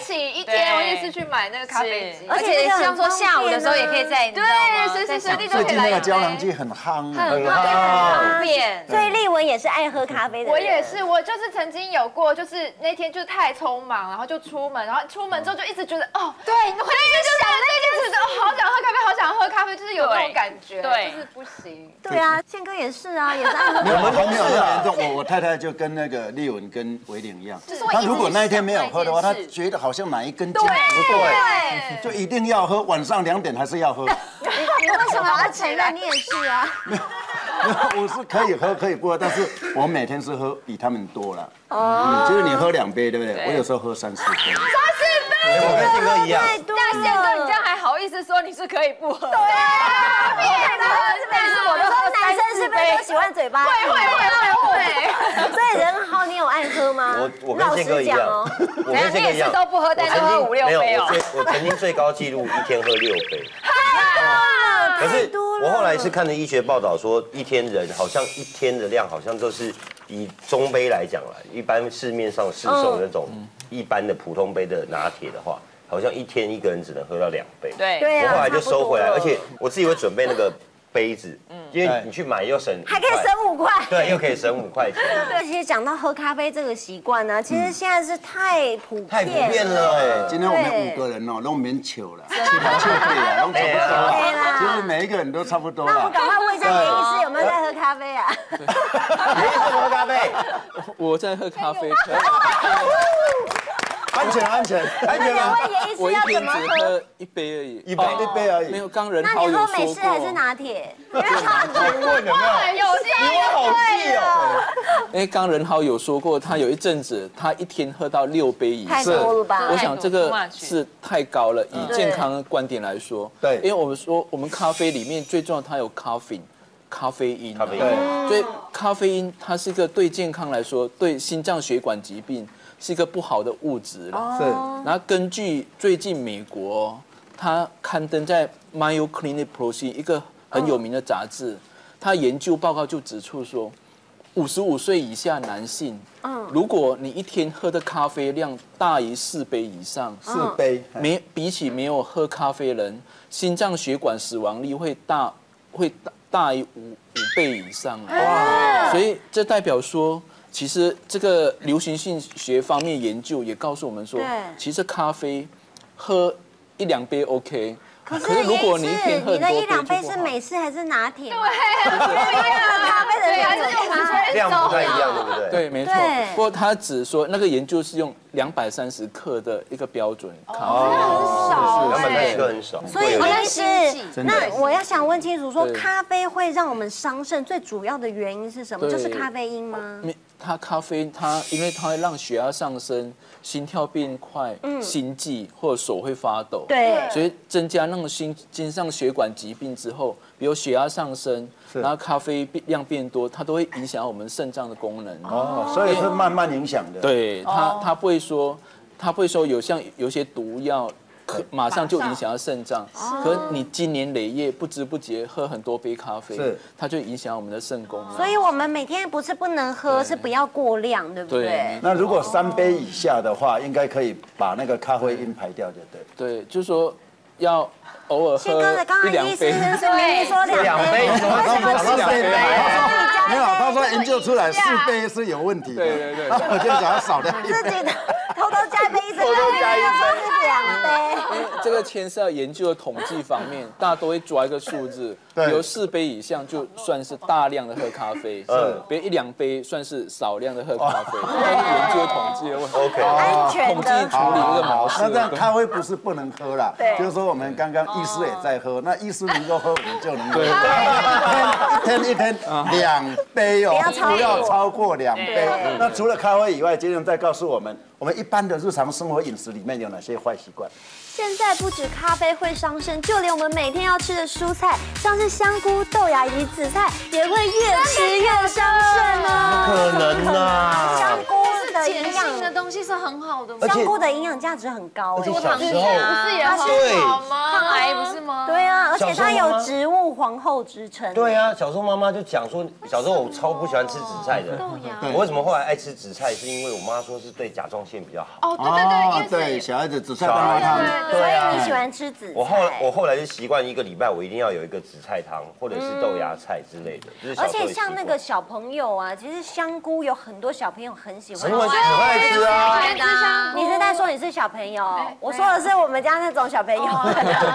一起一天，我也是去买那个咖啡机， 而且像说下午的时候也可以在， 对，随时随地都可以来。 最近那个胶囊机很夯， 很方便。 所以丽文也是爱喝咖啡的人。 我也是，我就是曾经有过，就是那天就太匆忙，然后就出门，然后出门之后就一直觉得哦，对，回来就想那件事，哦，好想喝咖啡，好想喝咖啡，就是有那种感觉，对，就是不行。 对啊，宪哥也是啊，也是爱喝。 我们没有那么严重，我太太就跟那个丽文跟维玲一样，她如果那一天没有喝的话，她觉得好像哪一根筋不对，就一定要喝，晚上2点还是要喝。 你为什么要承认你也是啊？ 我是可以喝可以不喝，但是我每天是喝比他们多了。哦，就是你喝2杯，对不对？我有时候喝3、4杯。3、4 杯，我跟宪哥一样。 那宪哥你这样还好意思说你是可以不喝？对啊，我都说男生是不是都喜欢嘴巴？会。所以仁豪，你有爱喝吗？ 我跟宪哥一样， 我跟宪哥一样都不喝，但是喝5、6杯哦。 我曾经最高纪录一天喝6杯。可是我后来是看了医学报道说，一天人好像一天的量好像都是以中杯来讲啦，一般市面上市售那种一般的普通杯的拿铁的话，好像一天一个人只能喝到2杯。 对， 我后来就收回来，而且我自己会准备那个杯子，因为你去买又省， 还可以省5块， 对，又可以省5块钱。 对，其实讲到喝咖啡这个习惯呢，其实现在是太普遍了。 今天我们5个人哦，都免糗了，7、8、9对啊，都差不多啦。其实每一个人都差不多。 那我们赶快问一下严医师有没有在喝咖啡啊？ 严医师喝咖啡， 我在喝咖啡。 安全吗？ 我一天只喝1杯而已， 一杯而已。 没有，刚仁豪有说过。 那你喝美式还是拿铁？ 问有没有？你好细哦。 因为刚仁豪有说过，他有一阵子他一天喝到6杯以上， 太多了吧？ 我想这个是太高了，以健康的观点来说。 对， 因为我们说我们咖啡里面最重要，它有咖啡因。 对， 所以咖啡因它是一个对健康来说，对心脏血管疾病是一个不好的物质了。 是。 然后根据最近美国，它刊登在 Mayo Clinic Proceed 一个很有名的杂志，它研究报告就指出说，55岁以下男性，如果你一天喝的咖啡量大于4杯以上 ，4杯， 比起没有喝咖啡人，心脏血管死亡率会大于5倍以上。哇！所以这代表说，其实这个流行性学方面研究也告诉我们说，其实咖啡喝1、2杯 OK。 可是如果你一天喝很多杯，你的1、2杯是美式还是拿铁？对，咖啡的量不太一样，对不对？ 对，没错。不过他只说那个研究是用230克的一个标准咖啡， 很少 ，230克很少。 所以但是那我要想问清楚，说咖啡会让我们伤肾，最主要的原因是什么？就是咖啡因吗？ 咖啡因为它会让血压上升，心跳变快，心悸或者手会发抖， 对， 所以增加那种心脏血管疾病之后，比如血压上升，然后咖啡量变多，它都会影响我们肾脏的功能。 哦，所以是慢慢影响的。 对，它不会说有些毒药。马上就影响到肾脏，可是你经年累月不知不觉喝很多杯咖啡，它就影响我们的肾功能。 所以我们每天不是不能喝，是不要过量，对不对？ 那如果3杯以下的话，应该可以把那个咖啡因排掉，就对。 对，就是说要偶尔喝1、2杯。 对，说2杯， 他说2杯，没有，他说研究出来4杯是有问题的。 对， 我就想要少掉1杯。 自己的偷偷加1杯，偷偷加1杯是2杯。 因为这个牵涉到研究的统计方面，大家都会抓一个数字，比如4杯以上就算是大量的喝咖啡，比如1、2杯算是少量的喝咖啡。那是研究统计的问题。 OK， 安全的统计处理这个模式。 那这样咖啡不是不能喝啦，就是说我们刚刚医师也在喝，那医师能够喝，我们就能喝。一天2杯哦，不要超过2杯。那除了咖啡以外，今天再告诉我们一般的日常生活饮食里面有哪些坏习惯？ 现在不止咖啡会伤肾，就连我们每天要吃的蔬菜，像是香菇、豆芽以及紫菜，也会越吃越伤肾哦。 不可能啊！ 香菇是的， 的营养的东西是很好的， 香菇的营养价值很高哎。 小时候不是也很好吗？ 抗癌不是吗？ 对啊，而且它有植物皇后之称。 对啊，小时候妈妈就讲说，小时候我超不喜欢吃紫菜的。我为什么后来爱吃紫菜？是因为我妈说是对甲状腺比较好。 哦，对， 对，小孩子紫菜蛋花汤。 所以你喜欢吃紫菜？ 我后来就习惯1个礼拜我一定要有一个紫菜汤，或者是豆芽菜之类的。 而且像那个小朋友啊，其实香菇有很多小朋友很喜欢， 很爱吃啊。 你是在说你是小朋友？我说的是我们家那种小朋友。 我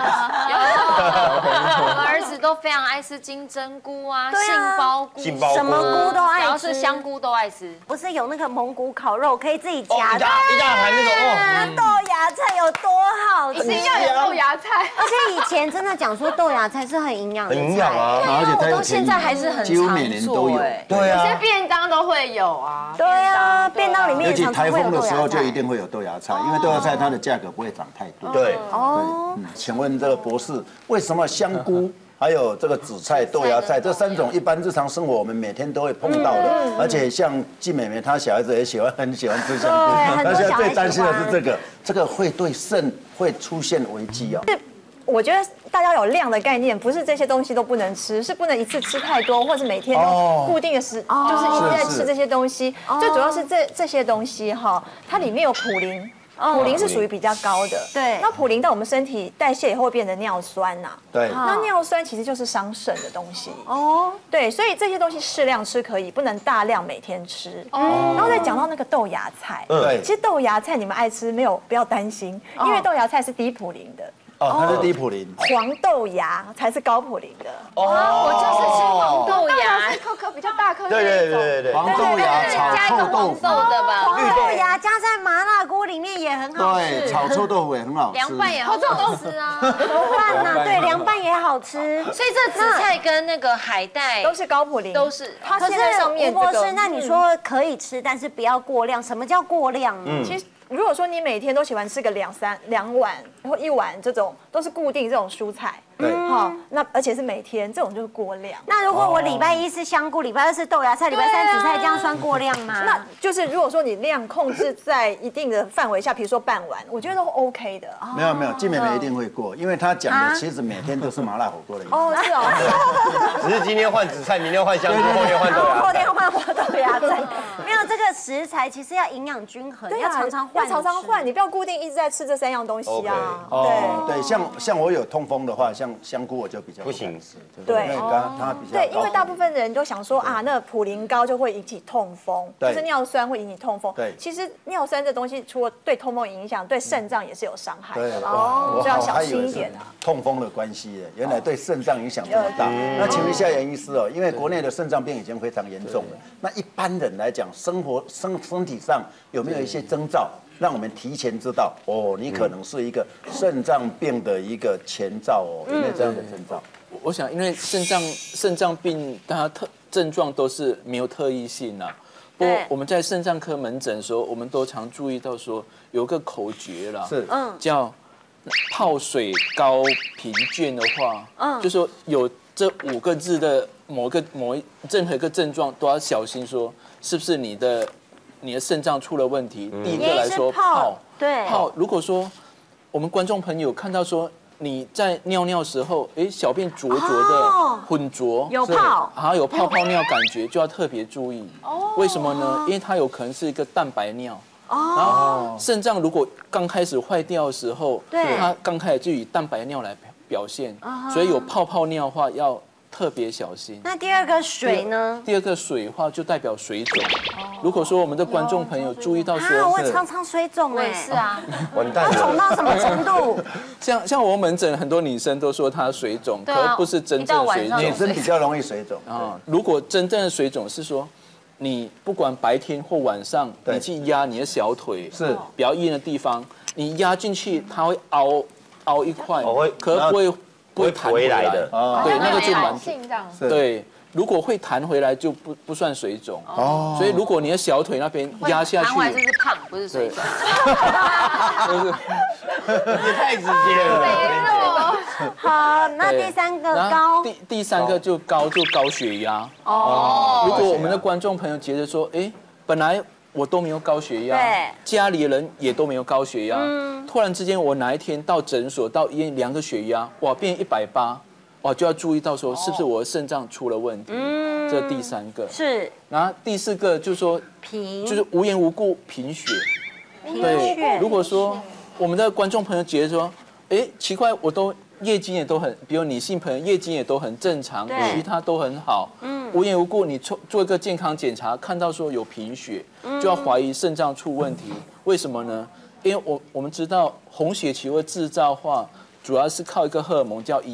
们儿子都非常爱吃金针菇啊、杏鲍菇， 什么菇都爱吃， 只要是香菇都爱吃。 不是有那个蒙古烤肉可以自己夹的， 一大盘那种哦， 豆芽菜有多好吃？ 一定要有豆芽菜。 而且以前真的讲说豆芽菜是很营养的菜， 很营养啊， 而且它到现在还是很几乎每年都有。 对啊， 有些便当都会有啊。 对啊，便当里面尤其也常常会有台风的时候豆芽菜。 就一定会有豆芽菜，因为豆芽菜它的价格不会涨太多。 对。 哦， 请问这个博士，为什么香菇？还有这个紫菜、豆芽菜这3种，一般日常生活我们每天都会碰到的，而且像季美美她小孩子也很喜欢吃香菇，但是最担心的是这个会对肾会出现危机哦。 我觉得大家有量的概念，不是这些东西都不能吃，是不能一次吃太多，或是每天都固定的就是一直在吃这些东西。最主要是这些东西哈，它里面有普林。普林是属于比较高的， 对。 那普林到我们身体代谢以后会变成尿酸呐， 对。 那尿酸其实就是伤肾的东西哦，对，所以这些东西适量吃可以，不能大量每天吃。哦。然后再讲到那个豆芽菜，对，其实豆芽菜你们爱吃不要担心，因为豆芽菜是低普林的。 哦，它是低普林， 黄豆芽才是高普林的。 我就是吃黄豆芽， 颗比较大颗。 对， 黄豆芽炒臭豆腐的吧， 黄豆芽加在麻辣锅里面也很好吃， 对，炒臭豆腐也很好吃， 凉拌也好吃啊， 凉拌呐，对，凉拌也好吃。 所以这紫菜跟那个海带都是高普林， 都是。 它现在上面吴博士，那你说可以吃，但是不要过量。什么叫过量呢？ 其实。如果说你每天都喜欢吃个2碗或1碗这种，都是固定这种蔬菜， 对， 好，那而且是每天，这种就是过量。 那如果我礼拜1是香菇，礼拜2是豆芽菜，礼拜3紫菜，这样算过量吗？ 那就是如果说你量控制在一定的范围下，比如说半碗，我觉得都 OK 的。 没有，季美美一定会过，因为她讲的其实每天都是麻辣火锅的意思。 哦，是哦。 只是今天换紫菜，明天换香菇，后天换豆芽， 后天换豆芽菜。没有这个食材，其实要营养均衡，要常常换， 你不要固定一直在吃这3样东西啊。 对，像我有痛风的话，像香菇我就比较不行吃， 对， 它比较对，因为大部分人都想说啊，那普林高就会引起痛风，就是尿酸会引起痛风。 对， 其实尿酸这东西除了对痛风影响，对肾脏也是有伤害的。 哦， 就要小心一点啊。 痛风的关系，原来对肾脏影响这么大。那请问一下严医师哦，因为国内的肾脏病已经非常严重了，那一般人来讲，身体上有没有一些征兆？让我们提前知道哦，你可能是一个肾脏病的一个前兆哦，有没有这样的征兆？ 我想，因为肾脏病它症状都是没有特异性啊。不过我们在肾脏科门诊的时候，我们都常注意到说有个口诀啦， 是叫泡水高贫倦的话，就说有这5个字的任何一个症状都要小心，说是不是你的肾脏出了问题。第一个来说泡，如果说我们观众朋友看到说你在尿时候，小便浊的混浊， 有泡， 好像有泡尿感觉，就要特别注意。为什么呢？因为它有可能是一个蛋白尿。然后肾脏如果刚开始坏掉的时候，它刚开始就以蛋白尿来表现，所以有泡尿的话要特别小心。 那第2个水呢？ 第2个水的话就代表水肿。如果说我们的观众朋友注意到说， 我常常水肿是啊， 完蛋了， 肿到什么程度？ 像我们门诊很多女生都说她水肿，可不是真正水肿。 女生比较容易水肿啊。如果真正的水肿是说，你不管白天或晚上，你去压你的小腿是比较硬的地方，你压进去它会凹一块，可不会弹回来的。对，那个就蛮对。如果会弹回来就不算水肿哦，所以如果你的小腿那边压下去， 弹回来就是胖，不是水肿。 也太直接了。 好，那第3个高， 第3个就高血压哦。如果我们的观众朋友觉得说，本来我都没有高血压， 对， 家里人也都没有高血压，突然之间我哪一天到诊所到医院量个血压，哇，变180，哇，就要注意到说是不是我的肾脏出了问题，这第3个是， 然后第4个就是说就是无缘无故贫血，对，如果说我们的观众朋友觉得说，哎，奇怪，我都业绩也都很，比如女性朋友业绩也都很正常，其他都很好，无缘无故你做一个健康检查，看到说有贫血，就要怀疑肾脏出问题，为什么呢？因为我们知道红血球的制造化主要是靠一个荷尔蒙叫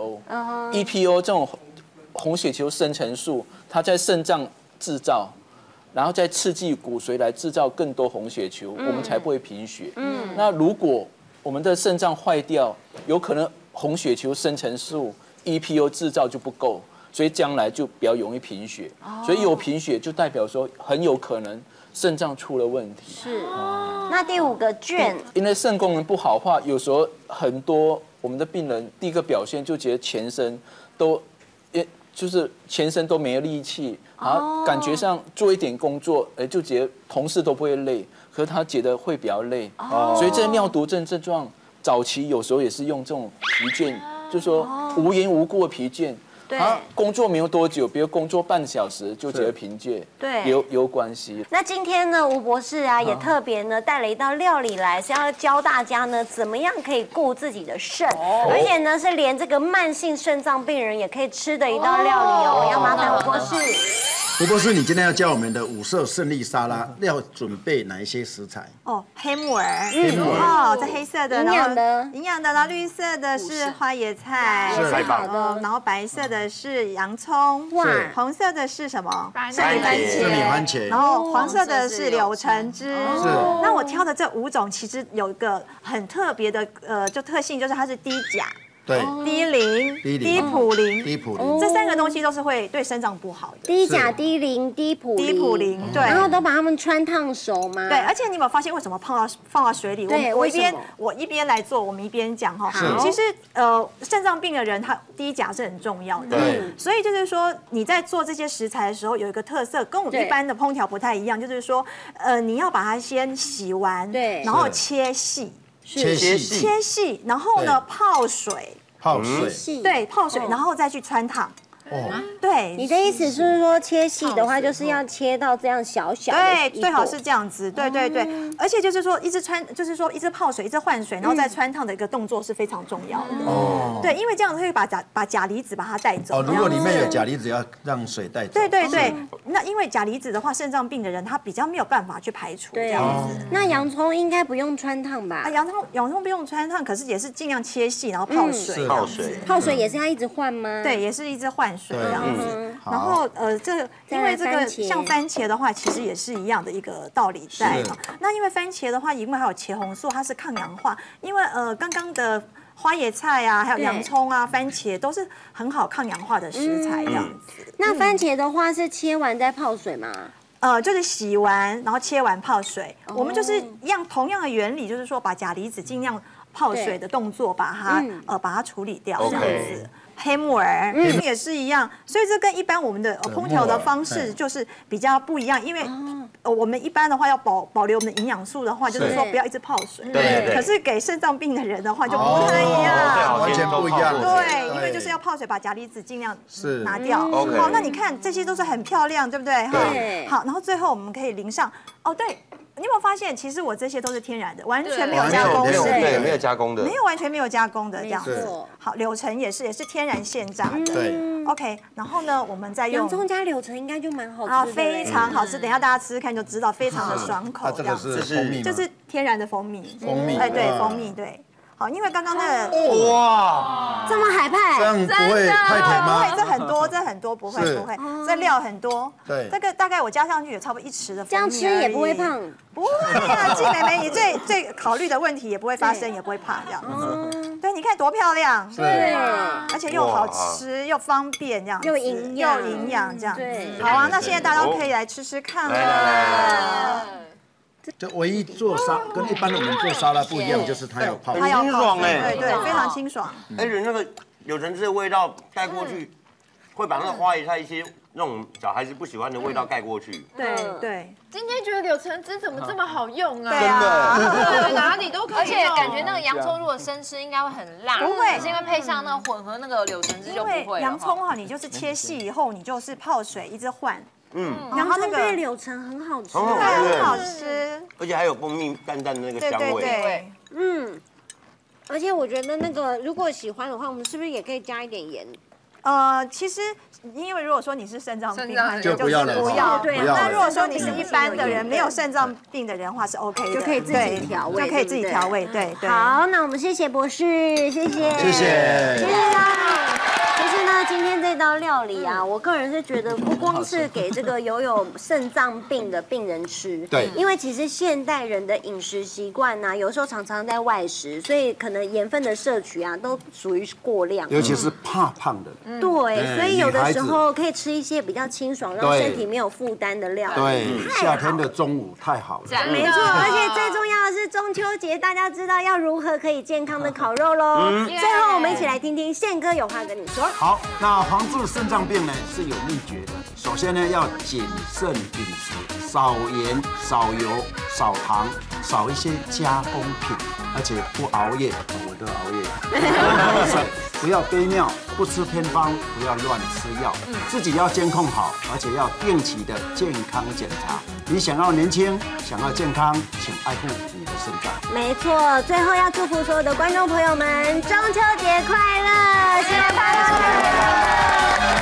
EPO，EPO 这种红血球生成素，它在肾脏制造。然后再刺激骨髓来制造更多红血球，我们才不会贫血。那如果我们的肾脏坏掉，有可能红血球生成素 EPO 制造就不够，所以将来就比较容易贫血。所以有贫血就代表说很有可能肾脏出了问题。 是。那第5个倦， 因为肾功能不好的话，有时候很多我们的病人第一个表现就觉得全身都就是全身都没有力气，然后感觉上做一点工作，就觉得同事都不会累，可是他觉得会比较累，所以这尿毒症症状早期有时候也是用这种疲倦，就是说无缘无故的疲倦，啊，工作没有多久，比如工作半小时就觉得贫倦， 对， 有关系。 那今天呢，吴博士啊也特别呢带了一道料理来，是要教大家呢怎么样可以顾自己的肾，而且呢是连这个慢性肾脏病人也可以吃的一道料理哦。要麻烦吴博士。 吴博士，你今天要教我们的5色胜利沙拉要准备哪一些食材？ 哦，黑木耳，哦，这黑色的， 营养的， 然后绿色的是花椰菜， 是好的， 然后白色的是洋葱，哇，红色的是什么？ 圣女番茄， 然后黄色的是柳橙汁。是。那我挑的这5种其实有一个很特别的就特性，就是它是低钾。 对， 低磷、低普林，这3个东西都是会对肾脏不好的。 低钾、低磷、低普林， 对。 然后都把它们穿烫熟吗？ 对，而且你有没有发现为什么放到水里？ 对， 我一边来做，我们一边讲哈。其实肾脏病的人他低钾是很重要的，所以就是说你在做这些食材的时候有一个特色，跟我们一般的烹调不太一样，就是说你要把它先洗完，对，然后切细。 切细，然后呢泡水，对，泡水，然后再去汆烫。对， 你的意思是说切细的话，就是要切到这样小小的， 对，最好是这样子，对。而且就是说一直泡水，一直换水，然后再汆烫的一个动作是非常重要的。哦，对，因为这样会把钾离子把它带走。 哦，如果里面有钾离子，要让水带走。 对。那因为钾离子的话，肾脏病的人他比较没有办法去排除这样子。 那洋葱应该不用汆烫吧？ 洋葱不用汆烫，可是也是尽量切细，然后泡水。 泡水也是要一直换吗？ 对，也是一直换水这样子。然后因为这个像番茄的话，其实也是一样的一个道理在嘛。那因为番茄的话，因为还有茄红素，它是抗氧化。因为刚刚的花椰菜啊，还有洋葱啊、番茄都是很好抗氧化的食材这样子。 那番茄的话是切完再泡水吗？ 就是洗完，然后切完泡水。我们就是同样的原理，就是说把钾离子尽量泡水的动作把它处理掉这样子。黑木耳也是一样，所以这跟一般我们的烹调的方式就是比较不一样，因为我们一般的话要保留我们的营养素的话，就是说不要一直泡水。对。可是给肾脏病的人的话就不太一样， 完全不一样。 对，因为就是要泡水把钾离子尽量拿掉。好，那你看这些都是很漂亮，对不对？ 对。 好，然后最后我们可以淋上对。你有没有发现，其实我这些都是天然的，完全没有加工， 对，没有加工的， 没有完全没有加工的这样子。好，柳橙也是天然现榨的。 对 ，OK， 然后呢，我们再用洋葱加柳橙应该就蛮好吃的， 非常好吃。等一下大家吃吃看就知道，非常的爽口。 这个是蜂蜜， 就是天然的蜂蜜。 对， 蜂蜜对。好，因为刚刚那个哇， 这么海派， 这样不会太甜吗？ 不会，这很多，不会，这料很多。 对， 这个大概我加上去也差不多1匙的蜂蜜。 这样吃也不会胖。 不会啊，季美眉，你最考虑的问题也不会发生，也不会胖这样。对，你看多漂亮。 对， 而且又好吃又方便这样， 又营养这样。对，好啊，那现在大家都可以来吃吃看了。 就唯一做跟一般的我们做沙拉不一样，就是它要泡， 很清爽对，非常清爽。 而且那个柳橙汁的味道带过去，会把那个花椰菜一些那种小孩子不喜欢的味道盖过去。 对。 今天觉得柳橙汁怎么这么好用啊？ 对啊， 对，哪里都可以。 而且感觉那个洋葱如果生吃应该会很辣， 不会， 是因为配上那个混合那个柳橙汁就不会。 因为洋葱哈，你就是切细以后，你就是泡水一直换。 然后那个柳橙很好吃， 很好吃， 而且还有蜂蜜淡淡的那个香味。 对， 而且我觉得那个如果喜欢的话，我们是不是也可以加一点盐？ 其实因为如果说你是肾脏病， 就不要了， 不要。 对， 那如果说你是一般的人，没有肾脏病的人的话是 OK 的， 就可以自己调味， 就可以自己调味。对。 好，那我们谢谢博士，谢谢。 谢谢啦。其实呢，今天这道料理啊，我个人是觉得不光是给这个有肾脏病的病人吃， 对， 因为其实现代人的饮食习惯呢，有时候常常在外食，所以可能盐分的摄取啊，都属于过量， 尤其是怕胖的人。 对，所以有的时候可以吃一些比较清爽，让身体没有负担的料理。 对，夏天的中午太好了。 没错，而且最重要的是中秋节，大家知道要如何可以健康的烤肉喽。最后我们一起来听听宪哥有话跟你说。 好，那防治肾脏病呢是有秘诀的。首先呢，要谨慎饮食，少盐、少油、少糖，少一些加工品，而且不熬夜。我都熬夜。不要憋尿，不吃偏方，不要乱吃药，自己要监控好，而且要定期的健康检查。你想要年轻，想要健康，请爱护你的肾脏。 没错，最后要祝福所有的观众朋友们中秋节快乐，新年快乐！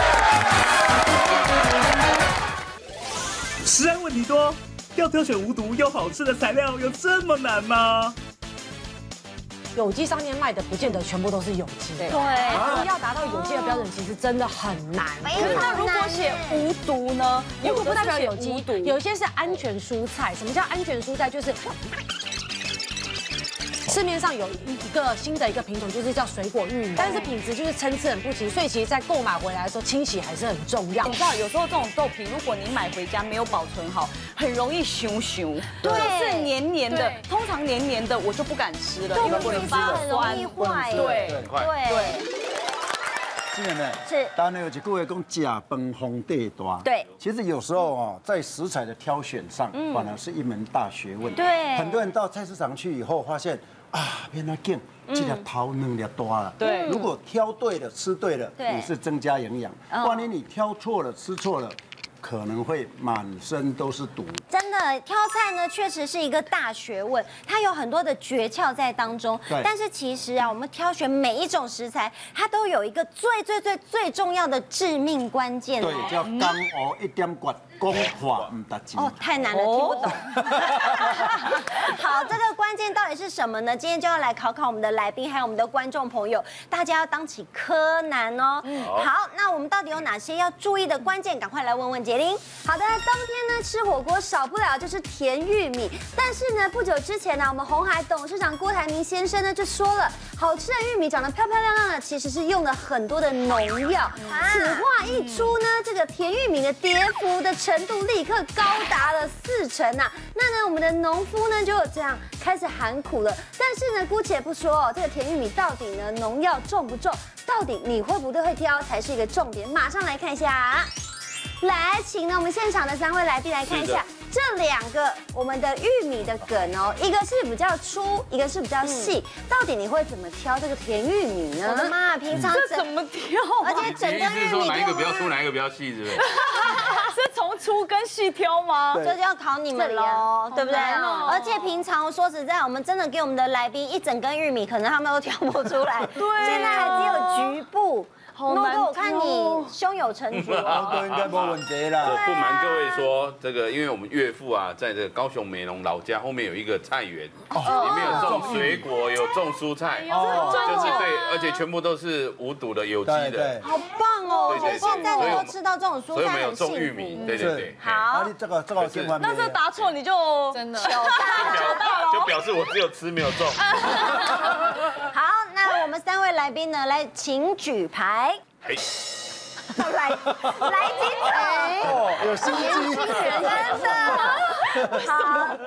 食安问题多，要挑选无毒又好吃的材料，有这么难吗？ 有机商店卖的不见得全部都是有机的， 对， 要达到有机的标准，其实真的很难。 那如果写无毒呢？无毒不代表有机，有些是安全蔬菜。什么叫安全蔬菜？就是市面上有一个新的一个品种，就是叫水果玉米，但是品质就是参差很不齐，所以其实在购买回来的时候，清洗还是很重要。 你知道，有时候这种豆皮，如果你买回家没有保存好，很容易熊， 对， 是黏黏的。通常黏黏的我就不敢吃了，因为会发很容易坏。 对， 今年呢， 是当然有一句话讲假崩红地大。 对， 其实有时候哦，在食材的挑选上，反而是一门大学问。 对， 很多人到菜市场去以后，发现啊，变那劲，这条头两条大了。 对， 如果挑对了，吃对了，也是增加营养。万一你挑错了，吃错了，可能会满身都是毒。 真的，挑菜呢确实是一个大学问，它有很多的诀窍在当中。但是其实啊，我们挑选每一种食材，它都有一个最重要的致命关键。 对，叫刚熬一点骨。公话唔得劲哦，太难了，听不懂。好，这个关键到底是什么呢？今天就要来考考我们的来宾，还有我们的观众朋友，大家要当起柯南哦。好，那我们到底有哪些要注意的关键？赶快来问问杰玲。好的，冬天呢吃火锅少不了就是甜玉米，但是呢不久之前呢，我们鸿海董事长郭台铭先生呢就说了，好吃的玉米长得漂漂亮亮的，其实是用了很多的农药。此话一出呢，这个甜玉米的跌幅的程度立刻高达了40%啊！那呢，我们的农夫呢就这样开始喊苦了。但是呢，姑且不说哦，这个甜玉米到底呢农药重不重？到底你会不会挑才是一个重点。马上来看一下，来，请呢我们现场的3位来宾来看一下这2个我们的玉米的梗哦，一个是比较粗，一个是比较细。到底你会怎么挑这个甜玉米呢？我的妈，平常这怎么挑？ 而且整个玉米哪一个比较粗，哪一个比较细，是不是？ 是从粗跟细挑吗？ 这就要考你们喽，对不对？而且平常说实在，我们真的给我们的来宾一整根玉米，可能他们都挑不出来。对，现在还只有局部。诺哥，我看你胸有成竹， 都应该没问题啦。 我不瞒各位说，这个因为我们岳父啊，在这个高雄美浓老家后面有一个菜园，里面有种水果，有种蔬菜，就是对，而且全部都是无毒的、有机的， 好棒哦！我现在能够吃到这种蔬菜， 所以我们有种玉米，对。 好， 这个千万那这答错你就真的就表示我只有吃没有种。 好，那我们3位来宾呢，来请举牌。来金牌， 有心机， 真的。好，那我们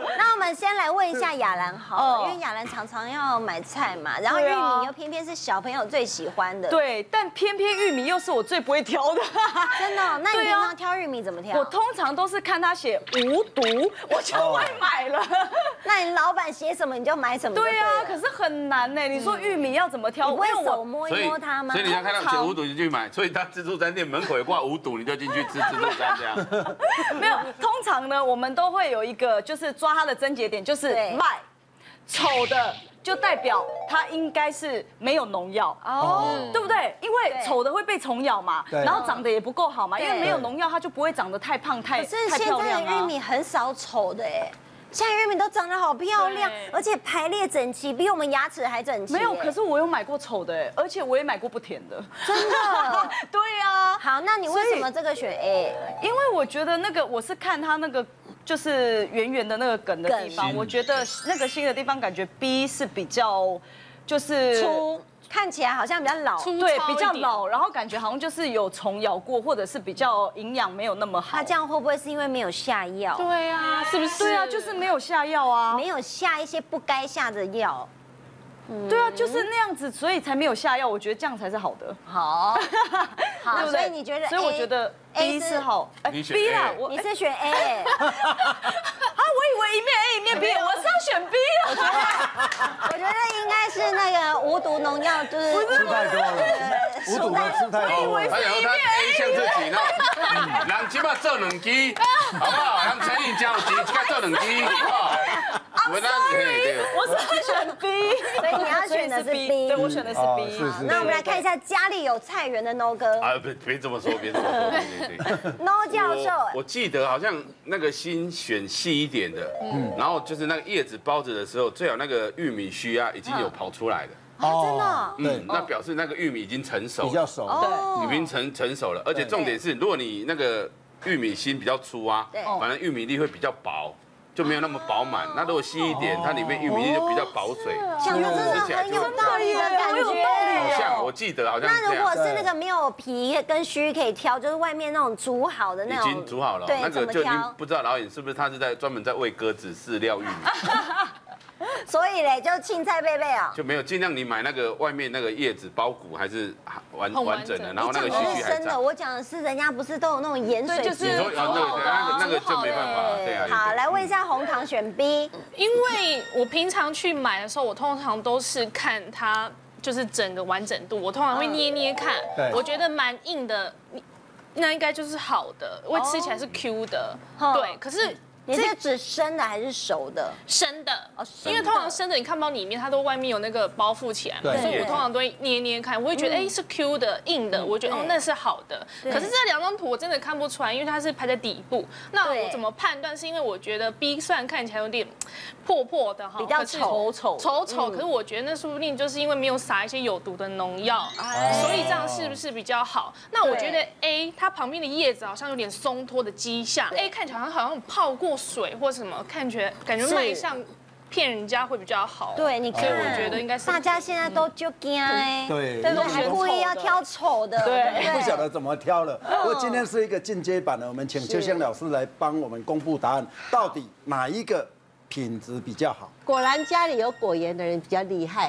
们先来问一下雅兰好了，因为雅兰常常要买菜嘛，然后玉米又偏偏是小朋友最喜欢的。 对，但偏偏玉米又是我最不会挑的。 真的？那你平常挑玉米怎么挑？ 我通常都是看他写无毒，我就会买了。 那你老板写什么你就买什么？ 对啊，可是很难呢。你说玉米要怎么挑？ 你不会手摸一摸它吗？ 所以你要看到写无毒就去买，所以他自助餐店门口有挂无毒，你就进去吃自助餐这样。 没有，通常呢，我们都会有一个就是抓它的症结点，就是卖丑的。就代表它应该是没有农药哦，对不对？因为丑的会被虫咬嘛，然后长得也不够好嘛，因为没有农药，它就不会长得太胖太漂亮。 可是现在的玉米很少丑的哎，现在玉米都长得好漂亮，而且排列整齐，比我们牙齿还整齐。 没有，可是我有买过丑的哎，而且我也买过不甜的。 真的？ 对啊。 好，那你为什么这个选 A？ 因为我觉得那个我是看它那个。就是圆圆的那个梗的地方，我觉得那个新的地方感觉 B 是比较就是粗，看起来好像比较老， 对，比较老，然后感觉好像就是有虫咬过，或者是比较营养没有那么好。 它这样会不会是因为没有下药？ 对啊，是不是？ 对啊，就是没有下药啊， 没有下一些不该下的药。 对啊，就是那样子，所以才没有下药。我觉得这样才是好的。 好，好，所以你觉得？ 所以我觉得 B 是好。 B 啦，你是选 A。 啊，我以为一面 A 一面 B， 我是要选 B 我觉得应该是那个无毒农药，就是吃太多了，无毒的吃太多了。 他A 向自己呢，人起码做2支，好不好？人乘以加有钱，该做2支，好不好？ 我是选 B， 所以你要选的是 B， 对，我选的是 B。 那我们来看一下家里有菜园的 No 哥。 啊，别这么说，别这么说，对。 No 教授， 我记得好像那个心选细一点的，然后就是那个叶子包着的时候，最好那个玉米须啊已经有跑出来的。 哦， 真的？ 那表示那个玉米已经成熟， 比较熟， 对，已经成熟了。而且重点是，如果你那个玉米芯比较粗啊，反正玉米粒会比较薄。就没有那么饱满。那如果细一点，它里面玉米粒就比较保水， 讲的真的很有道理的感觉。 好像我记得好像是这样。 那如果是那个没有皮跟须可以挑，就是外面那种煮好的那种， 已经煮好了，那个就已经不知道导演是不是他是在专门在喂鸽子饲料玉米。 所以嘞，就青菜贝贝啊， 就没有尽量你买那个外面那个叶子包谷还是完整的，然后那个须须还生的。我讲的是人家不是都有那种盐水， 就是那个就没办法，对啊。 好，来问一下红糖选 B， 因为我平常去买的时候，我通常都是看它就是整个完整度，我通常会捏捏看，我觉得蛮硬的，那应该就是好的，会吃起来是 Q 的，对，可是。 你是指生的还是熟的？ 生的，因为通常生的你看不到里面，它都外面有那个包覆起来嘛，所以我通常都会捏捏看，我会觉得哎是 Q 的、硬的，我觉得哦那是好的。可是这两张图我真的看不出来，因为它是排在底部。那我怎么判断？是因为我觉得 B 虽然看起来有点破破的哈， 比较丑， 可是我觉得那说不定就是因为没有撒一些有毒的农药，所以这样是不是比较好？那我觉得 A 它旁边的叶子好像有点松脱的迹象 ，A 看起来好像泡过水或什么，感觉卖相骗人家会比较好。 对，你看， 所以我觉得应该是大家现在都就惊哎， 对， 还故意要挑丑的， 对，不晓得怎么挑了。不过今天是一个进阶版的，我们请秋香老师来帮我们公布答案，到底哪一个品质比较好？ 果然家里有果园的人比较厉害。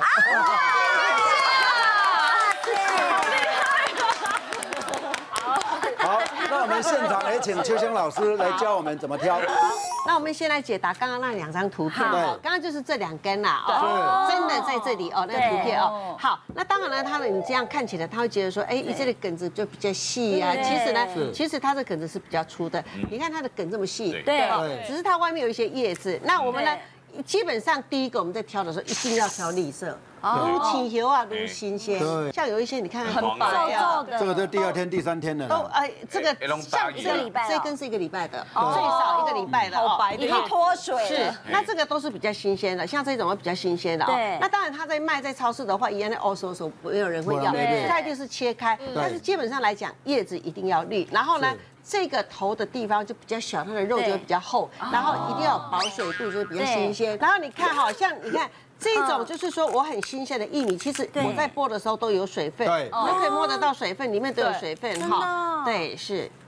好，那我们现场也请秋香老师来教我们怎么挑。 那我们先来解答刚刚那2张图片哦，刚刚就是这2根啦，哦，真的在这里哦，那个图片哦。好，那当然呢，你这样看起来，他会觉得说，哎，这里梗子就比较细啊。其实呢，其实它的梗子是比较粗的。你看它的梗这么细， 对， 只是它外面有一些叶子。那我们呢，基本上第一个我们在挑的时候，一定要挑绿色。如起油啊，如新鲜。像有一些你看很白啊， 这个都第2天、第3天的了。 这个像1个礼拜，这根是1个礼拜的，最少1个礼拜的， 好白，已经脱水了。 是，那这个都是比较新鲜的，像这种会比较新鲜的。对。那当然，它在卖在超市的话，一样的收，没有人会要，它一定是切开。但是基本上来讲，叶子一定要绿，然后呢，这个头的地方就比较小，它的肉就会比较厚，然后一定要有保水度，就是比较新鲜。然后你看哈，像你看。这种就是说我很新鲜的薏米，其实我在剥的时候都有水分，都可以摸得到水分，里面都有水分哈。对，是。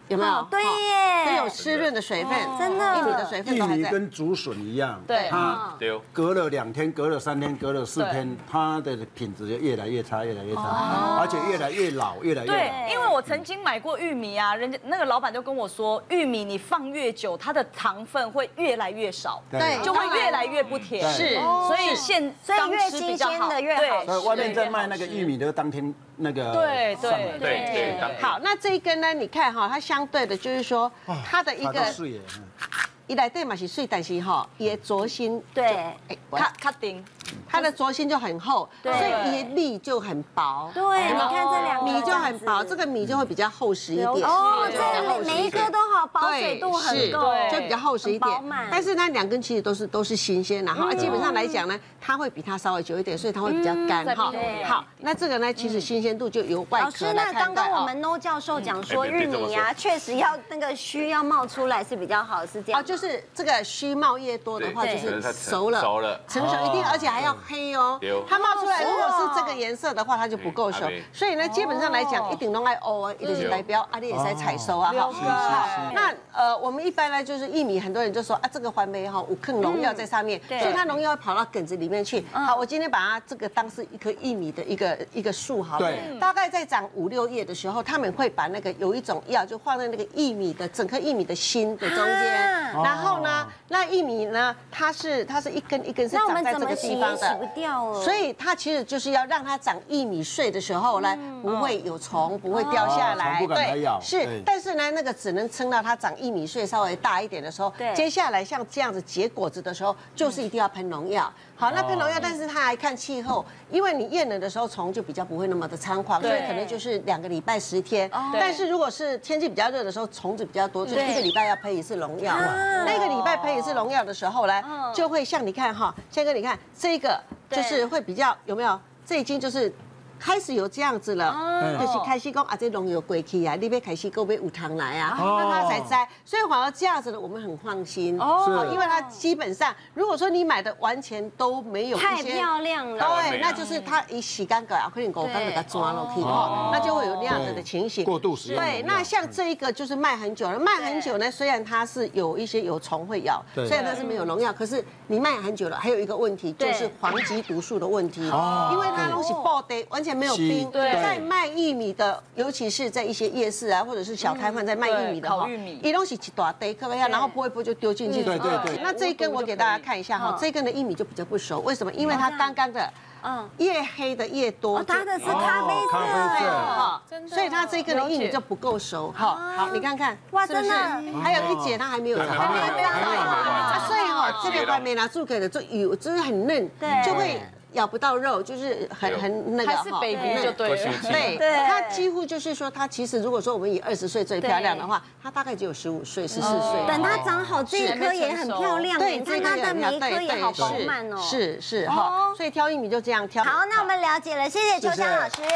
有没有？ 对耶， 都有湿润的水分， 真的， 玉米的水分都还在。 玉米跟竹笋一样， 对， 它隔了2天，隔了3天，隔了4天，它的品质就越来越差，越来越差，而且越来越老，越来越老。 对，因为我曾经买过玉米啊，人家那个老板就跟我说，玉米你放越久，它的糖分会越来越少， 对， 就会越来越不甜。 是， 所以越新鲜的越好。 所以外面在卖那个玉米的当天那个对。 好，那这一根呢？你看哈，它相对的就是说，它的一个。伊内底嘛是水，但是哈，伊的轴心对， 卡丁， 它的轴心就很厚，所以伊的粒就很薄。 对，你看这两个米就很薄，这个米就会比较厚实一点。 哦，这每一颗都好，保水度很够， 就比较厚实一点。但是那2根其实都是新鲜的哈，基本上来讲呢，它会比它稍微久一点，所以它会比较干哈。好，那这个呢，其实新鲜度就由外壳来看待。 老师，那刚刚我们 No 教授讲说，玉米呀，确实要那个须要冒出来是比较好，是这样。 就是这个须冒越多的话，就是熟了，成熟一定，而且还要黑哦。它冒出来如果是这个颜色的话，它就不够熟。所以呢，基本上来讲，一定都爱欧啊，一定是代表你也在采收啊。好，那我们一般呢就是玉米，很多人就说啊，这个环梅哈，有坑农药在上面，所以它农药会跑到梗子里面去。好，我今天把它这个当是一棵玉米的一个树好了，大概在长5、6叶的时候，他们会把那个有一种药就放在那个玉米的整颗玉米的心的中间。然后呢，那玉米呢，它是一根一根是长在这个地方的， 洗不掉哦。 所以它其实就是要让它长玉米穗的时候呢，不会有虫，不会掉下来。 对， 是。但是呢，那个只能撑到它长玉米穗稍微大一点的时候。接下来像这样子结果子的时候，就是一定要喷农药。好，那喷农药，但是它还看气候，因为你厌冷的时候虫就比较不会那么的猖狂，所以可能就是2个礼拜10天。但是如果是天气比较热的时候，虫子比较多，就1个礼拜要喷1次农药。那个礼拜喷1次农药的时候呢，就会像你看哈，宪哥你看这个就是会比较有没有？这已经就是开始有这样子了，就是开始讲啊，这农药过去啊，你要开始够要有糖来啊，那它才摘。所以反而这样子的，我们很放心，因为它基本上，如果说你买的完全都没有太漂亮了， 对，那就是它一洗干净啊，可能5天给它抓了去，那就会有那样子的情形。 过度使用。 对，那像这一个就是卖很久了，卖很久呢，虽然它是有一些有虫会咬，虽然它是没有农药，可是你卖很久了，还有一个问题就是黄基毒素的问题，因为它东西爆的完全没有冰。在卖玉米的，尤其是在一些夜市啊，或者是小摊贩在卖玉米的话，一东西一大堆，可能然后剥一剥就丢进去。 对。 那这一根我给大家看一下哈，这一根的玉米就比较不熟，为什么？因为它刚刚的。越黑的越多， 它的是咖啡色， 哈，所以它这根的玉米就不够熟，哈，好，你看看，哇，真的，还有一节它还没有长，所以哈，这个还没拿住给的就有，就是很嫩，就会咬不到肉，就是很那个还是 baby 就对了， 对，它几乎就是说，它其实如果说我们以20岁最漂亮的话，它大概只有15岁、14岁。 等它长好，这一颗也很漂亮， 对， 你看它的每一颗也好饱满哦。 是哈，所以挑玉米就这样挑。 好，那我们了解了，谢谢秋香老师。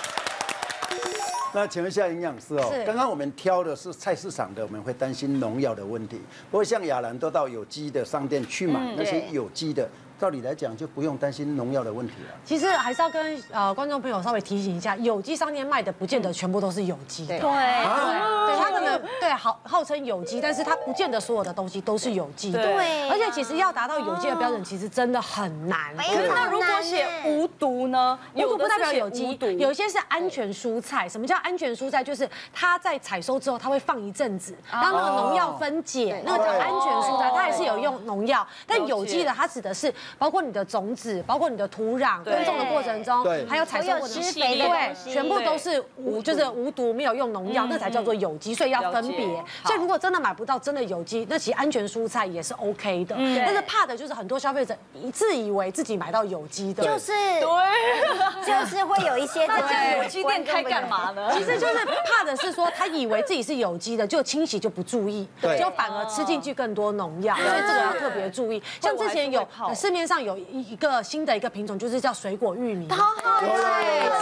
那请问一下营养师哦，刚刚我们挑的是菜市场的，我们会担心农药的问题。不过像亚兰都到有机的商店去买那些有机的。照理来讲就不用担心农药的问题了。 其实还是要跟观众朋友稍微提醒一下，有机商店卖的不见得全部都是有机的。对，它可能对号称有机，但是它不见得所有的东西都是有机的。对，而且其实要达到有机的标准，其实真的很难。 那如果写无毒呢？ 无毒不代表有机，有些是安全蔬菜。什么叫安全蔬菜？就是它在采收之后，它会放一阵子，让那个农药分解，那个叫安全蔬菜。它还是有用农药，但有机的它指的是。包括你的种子，包括你的土壤，耕种的过程中，还有采收过程中，对，全部都是无毒，没有用农药，那才叫做有机，所以要分别。所以如果真的买不到真的有机，那其实安全蔬菜也是 OK 的。但是怕的就是很多消费者自以为自己买到有机的， 就是对，就是会有一些那有机店开干嘛呢？ 其实就是怕的是说他以为自己是有机的，就清洗就不注意，就反而吃进去更多农药，所以这个要特别注意。像之前有市面上有一个新的一个品种，就是叫水果玉米， 好好吃起来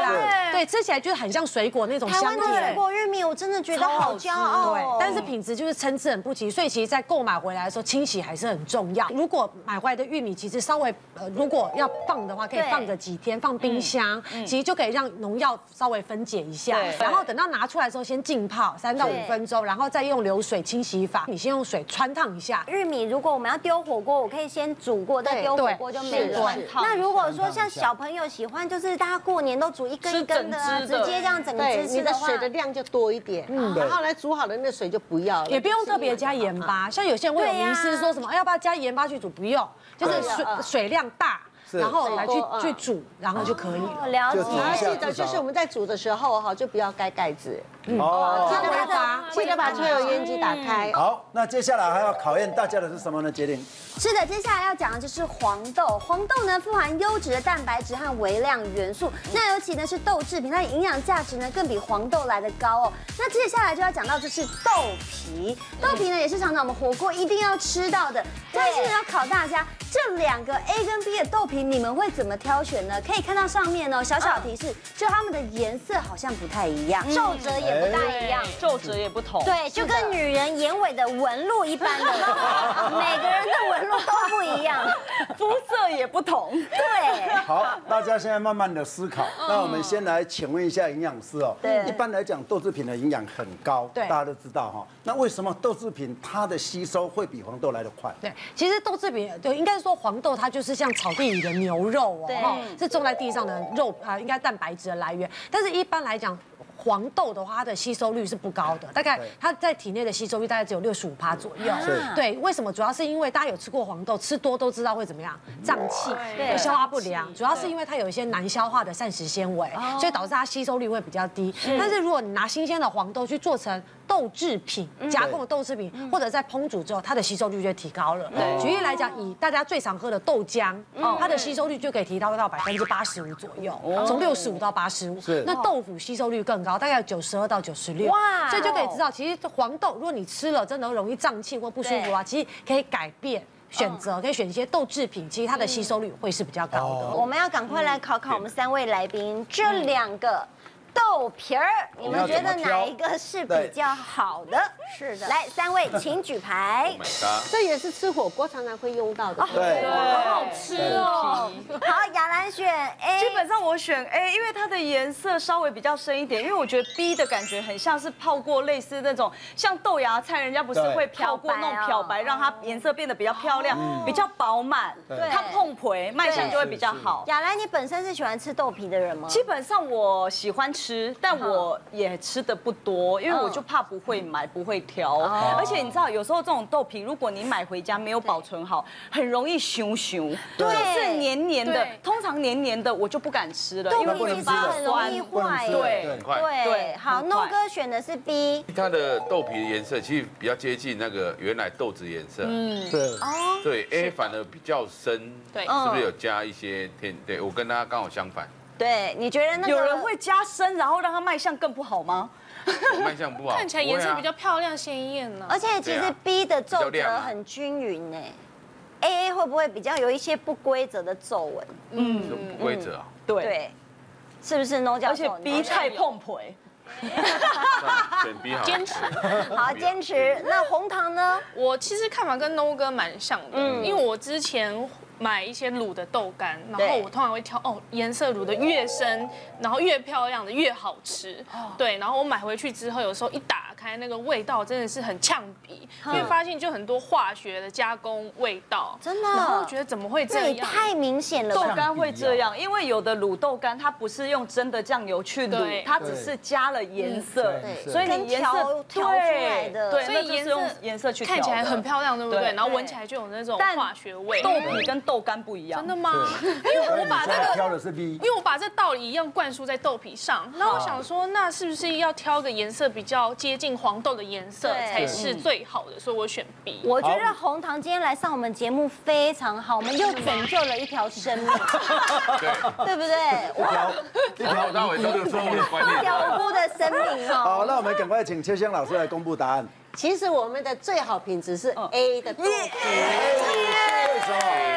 对，吃起来就是很像水果那种香甜。 台湾的水果玉米，我真的觉得好骄傲。 对，但是品质就是参差很不齐，所以其实在购买回来的时候，清洗还是很重要。如果买回来的玉米其实稍微如果要放的话，可以放个几天，放冰箱，其实就可以让农药稍微分解一下。然后等到拿出来的时候，先浸泡3到5分钟，然后再用流水清洗法，你先用水汆烫一下。 玉米如果我们要丢火锅，我可以先煮过再丢火锅就没了。那如果说像小朋友喜欢，就是大家过年都煮一根一根的，直接这样整个汁吃的话， 你的水的量就多一点，然后来煮好的那水就不要了， 也不用特别加盐巴。像有些人会有迷思说什么，要不要加盐巴去煮？不用，就是水量大。然后来去煮，然后就可以了。 了解。 然后记得就是我们在煮的时候哈，就不要盖盖子。记得把抽油烟机打开。 好，那接下来还要考验大家的是什么呢？杰玲。 是的，接下来要讲的就是黄豆。黄豆呢富含优质的蛋白质和微量元素，那尤其呢是豆制品，它的营养价值呢更比黄豆来得高哦。那接下来就要讲到就是豆皮，豆皮呢也是常常我们火锅一定要吃到的。但是呢要考大家，这2个 A 跟 B 的豆皮你们会怎么挑选呢？可以看到上面哦，小小提示，就它们的颜色好像不太一样，皱褶也不大一样， 皱褶也不同。 对，就跟女人眼尾的纹路一般的，每个人的纹路都不一样， 肤色也不同。 对， 好，大家现在慢慢的思考。那我们先来请问一下营养师哦。对，一般来讲豆制品的营养很高，大家都知道哈。那为什么豆制品它的吸收会比黄豆来得快？ 对，其实豆制品对，应该说黄豆它就是像草地里的牛肉哦，是种在地上的肉应该蛋白质的来源。但是一般来讲，黄豆的话，它的吸收率是不高的，大概它在体内的吸收率大概只有65%左右。对，为什么？主要是因为大家有吃过黄豆，吃多都知道会怎么样，胀气，会消化不良。主要是因为它有一些难消化的膳食纤维，所以导致它吸收率会比较低。但是如果你拿新鲜的黄豆去做成豆制品，加工的豆制品，或者在烹煮之后，它的吸收率就提高了。举例来讲，以大家最常喝的豆浆，它的吸收率就可以提高到85%左右，从65到85。那豆腐吸收率更高，大概92到96。哇！所以就可以知道，其实黄豆如果你吃了真的容易胀气或不舒服啊，其实可以改变。选择可以选一些豆制品，其实它的吸收率会是比较高的。 我们要赶快来考考我们3位来宾，这2个豆皮儿，你们觉得哪一个是比较好的？是的，来3位请举牌。 这也是吃火锅常常会用到的。 对，好好吃哦。 好，雅兰选 A。 基本上我选 A， 因为它的颜色稍微比较深一点。因为我觉得 B 的感觉很像是泡过类似那种像豆芽菜，人家不是会漂过那种漂白，让它颜色变得比较漂亮，比较饱满。对，它碰皮卖相就会比较好。 雅兰，你本身是喜欢吃豆皮的人吗？ 基本上我喜欢吃，但我也吃的不多，因为我就怕不会买，不会挑。而且你知道，有时候这种豆皮，如果你买回家没有保存好，很容易熊，就是黏黏的。通常黏黏的我就不敢吃了，因为其实很容易坏。对，好，No哥选的是 B。 它的豆皮的颜色其实比较接近那个原来豆子颜色。对 A 反而比较深，对，是不是有加一些甜？对我跟他刚好相反。 对，你觉得那个有人会加深，然后让它卖相更不好吗？ 卖相不好， 看起来颜色比较漂亮鲜艳呢。 而且其实 B 的皱褶很均匀呢。A 会不会比较有一些不规则的皱纹？ 不规则啊。 对， 是不是 No 教授？ 而且 B 太碰皮。 选 B 好， 坚持。 好，坚持。那红糖呢？ 我其实看法跟 No 哥蛮像的，因为我之前买一些卤的豆干，然后我通常会挑颜色卤的越深，然后越漂亮的越好吃。对，然后我买回去之后，有时候一打开那个味道真的是很呛鼻，因为发现就很多化学的加工味道， 真的。 然后觉得怎么会这样？ 也太明显了。 豆干会这样，因为有的卤豆干它不是用真的酱油去卤，它只是加了颜色，所以你颜色调出来的， 对，所以颜色去看起来很漂亮，对不对？然后闻起来就有那种化学味。 豆皮跟豆干不一样， 真的吗？因为我把这个挑的是 B， 因为我把这道理一样灌输在豆皮上。那我想说，那是不是要挑个颜色比较接近黄豆的颜色才是最好的？所以我选 B。 我觉得红糖今天来上我们节目非常好，我们又拯救了一条生命，对不对？ 一条到尾都是错误的观念， 一条无辜的生命哦。 好，那我们赶快请秋香老师来公布答案。 其实我们的最好品质是 A 的豆皮， 为什么？ 是不是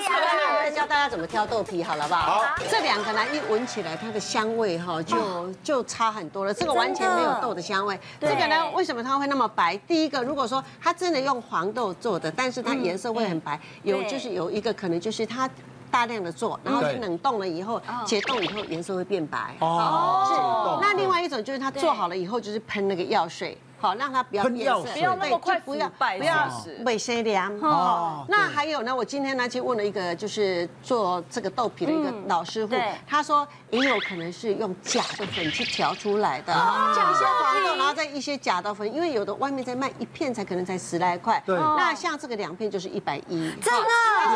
我教大家怎么挑豆皮，好了不好？好，这2个呢，一闻起来它的香味哈就差很多了。这个完全没有豆的香味。这个呢，为什么它会那么白？第一个，如果说它真的用黄豆做的，但是它颜色会很白，就是有一个可能就是它大量的做，然后冷冻了以后解冻以后颜色会变白。哦，是。那另外一种就是它做好了以后就是喷那个药水。好，让它不要变色， 不要那么快腐败， 不要卫生凉。哦，那还有呢，我今天呢去问了一个就是做这个豆皮的一个老师傅，他说也有可能是用假的粉去调出来的，像一些黄豆，然后再一些假的粉，因为有的外面在卖1片才可能才10来块，对，那像这个2片就是110， 真的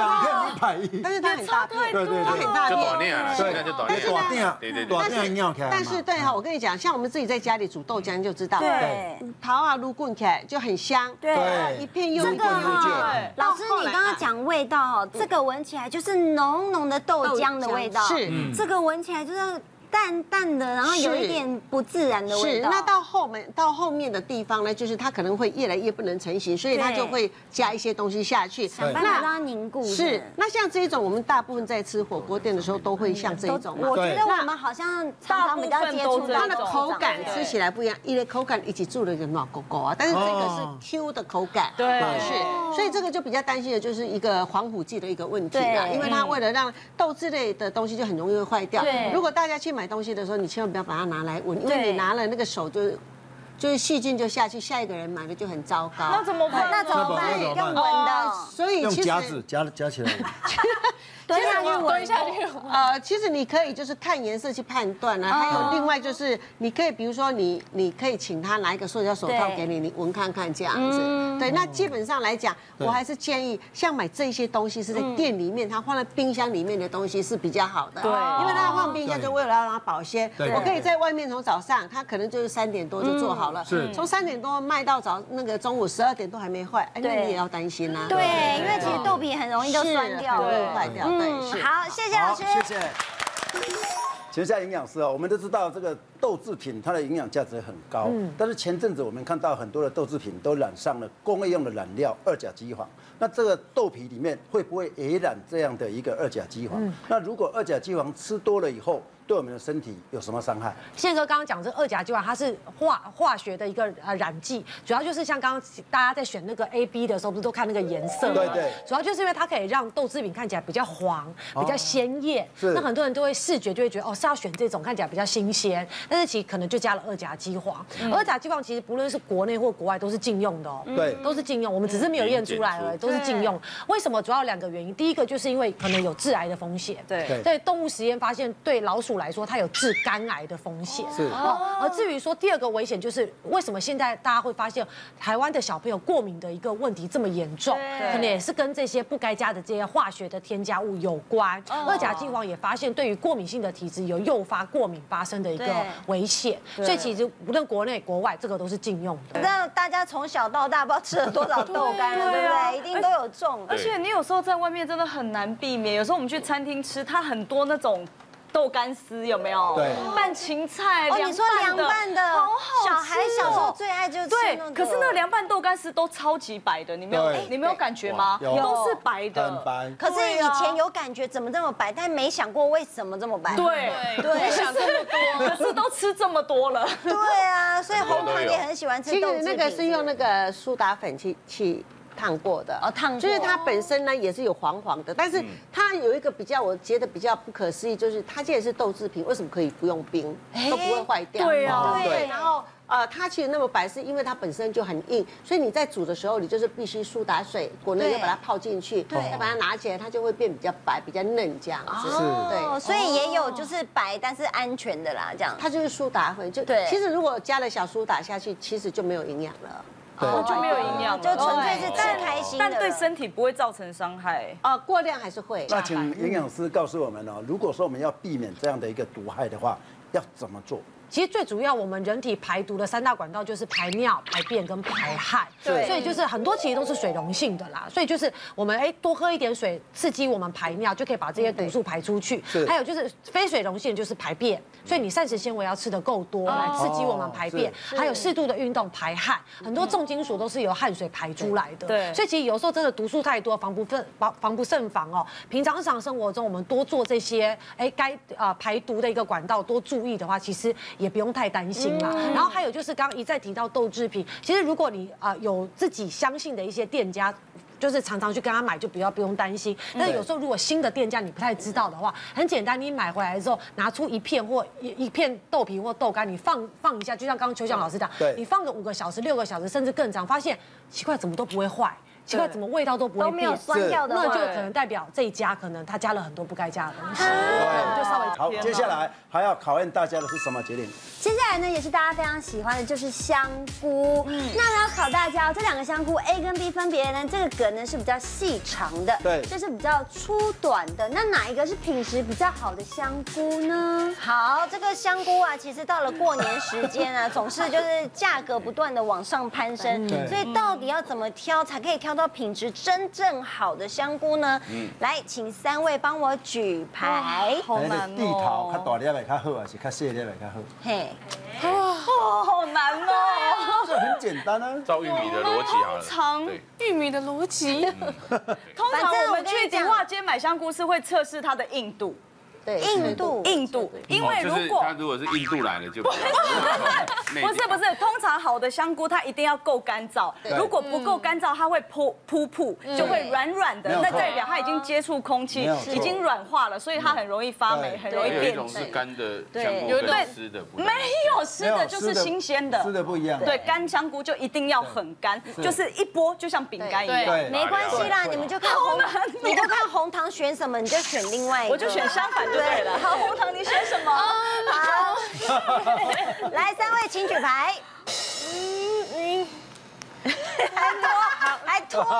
2片110， 但是它很大片， 对， 它很大片， 就短链了，现在就短链，对， 短链尿开。 但是对哈，我跟你讲，像我们自己在家里煮豆浆就知道，对。桃啊撸滚起来就很香，对，一片又一片又卷。 老师，你刚刚讲味道，这个闻起来就是浓浓的豆浆的味道， 是这个闻起来就是淡淡的，然后有一点不自然的味道。 是，那到后面的地方呢，就是它可能会越来越不能成型，所以它就会加一些东西下去， 想办法让它凝固。 是，那像这种，我们大部分在吃火锅店的时候都会像这一种。 我觉得我们好像常常比较接触到它的口感吃起来不一样，一个口感一起做了一个暖狗狗啊，但是这个是 Q 的口感，对，是，所以这个就比较担心的就是一个防腐剂的一个问题啦，因为它为了让豆制类的东西就很容易会坏掉。如果大家去买东西的时候，你千万不要把它拿来闻，因为你拿了那个手就是细菌就下去，下一个人买的就很糟糕。 那怎么办？ 那怎么办？用闻的， 所以用夹子夹起来。 蹲下去闻， 其实你可以就是看颜色去判断啊，还有另外就是你可以比如说你可以请他拿一个塑胶手套给你，你闻看看这样子。对，那基本上来讲，我还是建议像买这些东西是在店里面，它放在冰箱里面的东西是比较好的。对，因为它放冰箱就为了让它保鲜。我可以在外面从早上，它可能就是3点多就做好了，从3点多卖到中午12点都还没坏，那你也要担心啦。 对，因为其实豆皮很容易就酸掉， 会坏掉。 好，谢谢老师， 谢谢。请问一下营养师哦，我们都知道这个豆制品它的营养价值很高，但是前阵子我们看到很多的豆制品都染上了工业用的染料2甲基黄，那这个豆皮里面会不会也染这样的一个2甲基黄？那如果2甲基黄吃多了以后，对我们的身体有什么伤害？ 宪哥刚刚讲这2甲基黄，它是化学的一个染剂，主要就是像刚刚大家在选那个 A、B 的时候，不是都看那个颜色吗？对，主要就是因为它可以让豆制品看起来比较黄、比较鲜艳。那很多人都会视觉就会觉得是要选这种看起来比较新鲜，但是其实可能就加了2甲基黄。2甲基黄其实不论是国内或国外都是禁用的哦，对，都是禁用，我们只是没有验出来而已，都是禁用。为什么？主要2个原因，第一个就是因为可能有致癌的风险，对，动物实验发现对老鼠来说，它有致肝癌的风险。是。而至于说第2个危险，就是为什么现在大家会发现台湾的小朋友过敏的一个问题这么严重，可能也是跟这些不该加的这些化学的添加物有关。2甲基黄也发现对于过敏性的体质有诱发过敏发生的一个危险，所以其实无论国内国外，这个都是禁用的。 那大家从小到大不知道吃了多少豆干了，对不对？一定都有中。 而且你有时候在外面真的很难避免，有时候我们去餐厅吃，它很多那种豆干丝有没有？对，拌芹菜， 你说凉拌的，好好吃。小孩小时候最爱就是吃那个。 可是那个凉拌豆干丝都超级白的，你没有感觉吗？有，都是白的， 很白。 可是以前有感觉怎么这么白，但没想过为什么这么白。 对，没想这么多，可是都吃这么多了。 对啊，所以红糖也很喜欢吃豆制品。 那个是用那个苏打粉去烫过的烫过， 就是它本身呢也是有黄黄的，但是它有一个我觉得比较不可思议，就是它既然是豆制品，为什么可以不用冰都不会坏掉？ 对啊， 对。然后它其实那么白，是因为它本身就很硬，所以你在煮的时候，你就是必须苏打水滚了，又把它泡进去，再把它拿起来，它就会变比较白、比较嫩这样子。 对，所以也有就是白但是安全的啦，这样。 它就是苏打粉，其实如果加了小苏打下去，其实就没有营养了。 就没有营养， 就纯粹是吃开心的， 但对身体不会造成伤害。 过量还是会。 那请营养师告诉我们哦，如果说我们要避免这样的一个毒害的话，要怎么做？ 其实最主要我们人体排毒的3大管道就是排尿、排便跟排汗。对，所以就是很多其实都是水溶性的啦。所以就是我们多喝一点水，刺激我们排尿，就可以把这些毒素排出去。还有就是非水溶性就是排便，所以你膳食纤维要吃得够多来刺激我们排便。还有适度的运动排汗，很多重金属都是由汗水排出来的。对，所以其实有时候真的毒素太多，防不胜防哦。平常日常生活中我们多做这些该排毒的一个管道多注意的话，其实也不用太担心啦。然后还有就是刚刚一再提到豆制品，其实如果你有自己相信的一些店家，就是常常去跟他买，就不用担心。但是有时候如果新的店家你不太知道的话，很简单，你买回来之后拿出一片或一片豆皮或豆干，你放一下，就像刚刚秋香老师讲，你放个5个小时、6个小时甚至更长，发现奇怪怎么都不会坏。奇怪，怎么味道都不会变，那就可能代表这一家可能他加了很多不该加的东西。就稍微好，接下来还要考验大家的是什么节令？ 接下来呢，也是大家非常喜欢的，就是香菇。那我要考大家，这2个香菇 A 跟 B 分别呢，这个梗呢是比较细长的，对，这是比较粗短的。那哪一个是品质比较好的香菇呢？ 好，这个香菇啊，其实到了过年时间啊，总是就是价格不断的往上攀升，所以到底要怎么挑才可以挑到品质真正好的香菇呢？来，请3位帮我举牌。 好难哦。地头较大粒的较好，还是较细粒的较好？嘿， 好难哦。 这很简单啊。 照玉米的逻辑好了。 通常玉米的逻辑， 通常我们去迪化街买香菇是会测试它的硬度。 硬度， 因为如果它如果是印度来的就不是， 通常好的香菇它一定要够干燥，如果不够干燥，它会扑，就会软软的，那代表它已经接触空气，已经软化了，所以它很容易发霉，很容易变质。 有一种是干的香菇跟湿的不一样， 没有湿的就是新鲜的， 湿的不一样。 对，干香菇就一定要很干，就是一剥就像饼干一样。 没关系啦，你们就看红糖选什么，你就选另外一个， 我就选相反就对了。好，红糖你选什么？ 好，来3位请举牌。还拖，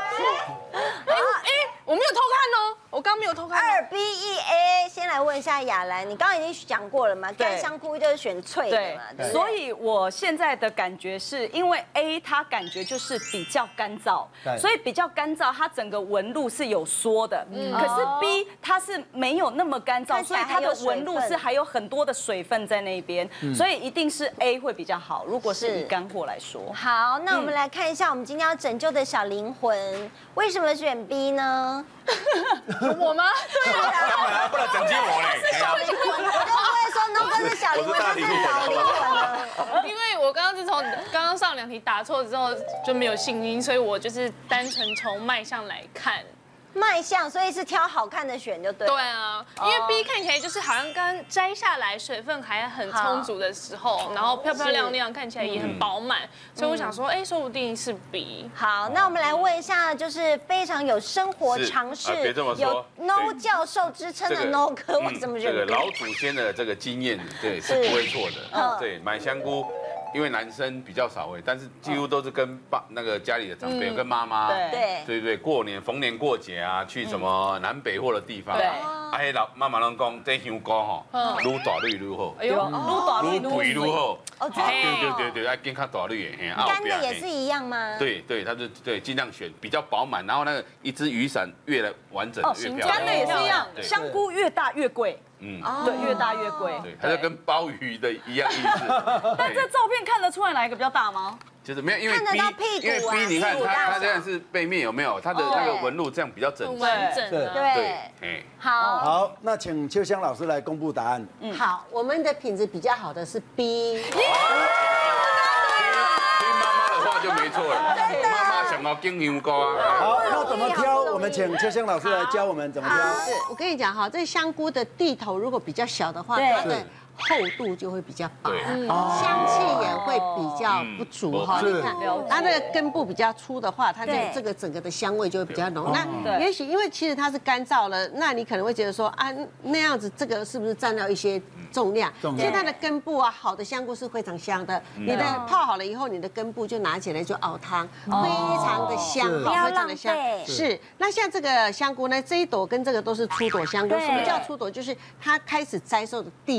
我没有偷看哦，我刚没有偷看。 2B1A， 先来问一下雅兰，你刚刚已经讲过了嘛？干香菇就是选脆的嘛，对。 所以我现在的感觉是因为 A 它感觉就是比较干燥，所以比较干燥，它整个纹路是有缩的。可是 B 它是没有那么干燥，所以它的纹路是还有很多的水分在那边，所以一定是 A 会比较好。如果是以干货来说， 好，那我们来看一下我们今天要拯救的小灵魂，为什么选 B 呢？ 我吗？ 对啊，不然整接我嘞。 是小灵魂，我就不会说农哥是小灵魂，他是小灵魂了。 因为我刚刚上2题答错之后就没有信心，所以我就是单纯从卖相来看。 卖相，所以是挑好看的选就对。 对啊，因为 B 看起来就是好像刚摘下来水分还很充足的时候，然后漂漂亮亮，看起来也很饱满，所以我想说，说不定是 B。 好，那我们来问一下，就是非常有生活常识、有 No 教授之称的 No 哥，为什么选 B？ 这个老祖先的这个经验，对，是不会错的。对，买香菇。因为男生比较少会，但是几乎都是跟那个家里的长辈、跟妈妈，对，过年逢年过节啊，去什么南北货的地方，哎，老妈妈拢讲这香菇吼，愈大粒愈好， 哎呦， 愈肥愈好，对，要更较大粒的， 干的也是一样吗？ 对，他就尽量选比较饱满，然后那个一只雨伞越来完整越漂亮， 干的也是一样，香菇越大越贵。对，越大越贵。 对，它就跟鲍鱼的一样意思。 但这照片看得出来哪一个比较大吗？ 就是没有，因为 B 你看它这样是背面有没有？它的那个纹路这样比较整齐。 对， 好，那请秋香老师来公布答案。 好，我们的品质比较好的是 B。 听妈妈的话就没错了。妈妈想要金香菇啊。 好，那怎么挑？我们请秋香老师来教我们怎么挑。 是我跟你讲哈，这香菇的蒂头如果比较小的话，它的厚度就会比较薄，香气也会比较不足哈。你看，它这个根部比较粗的话，它的这个整个的香味就会比较浓。那也许因为其实它是干燥了，那你可能会觉得说啊，那样子这个是不是占到一些重量？其实它的根部啊，好的香菇是非常香的。你的泡好了以后，你的根部就拿起来就熬汤，非常的香，非常的香。是。那像这个香菇呢，这一朵跟这个都是粗朵香菇。什么叫粗朵？就是它开始摘收的第一次。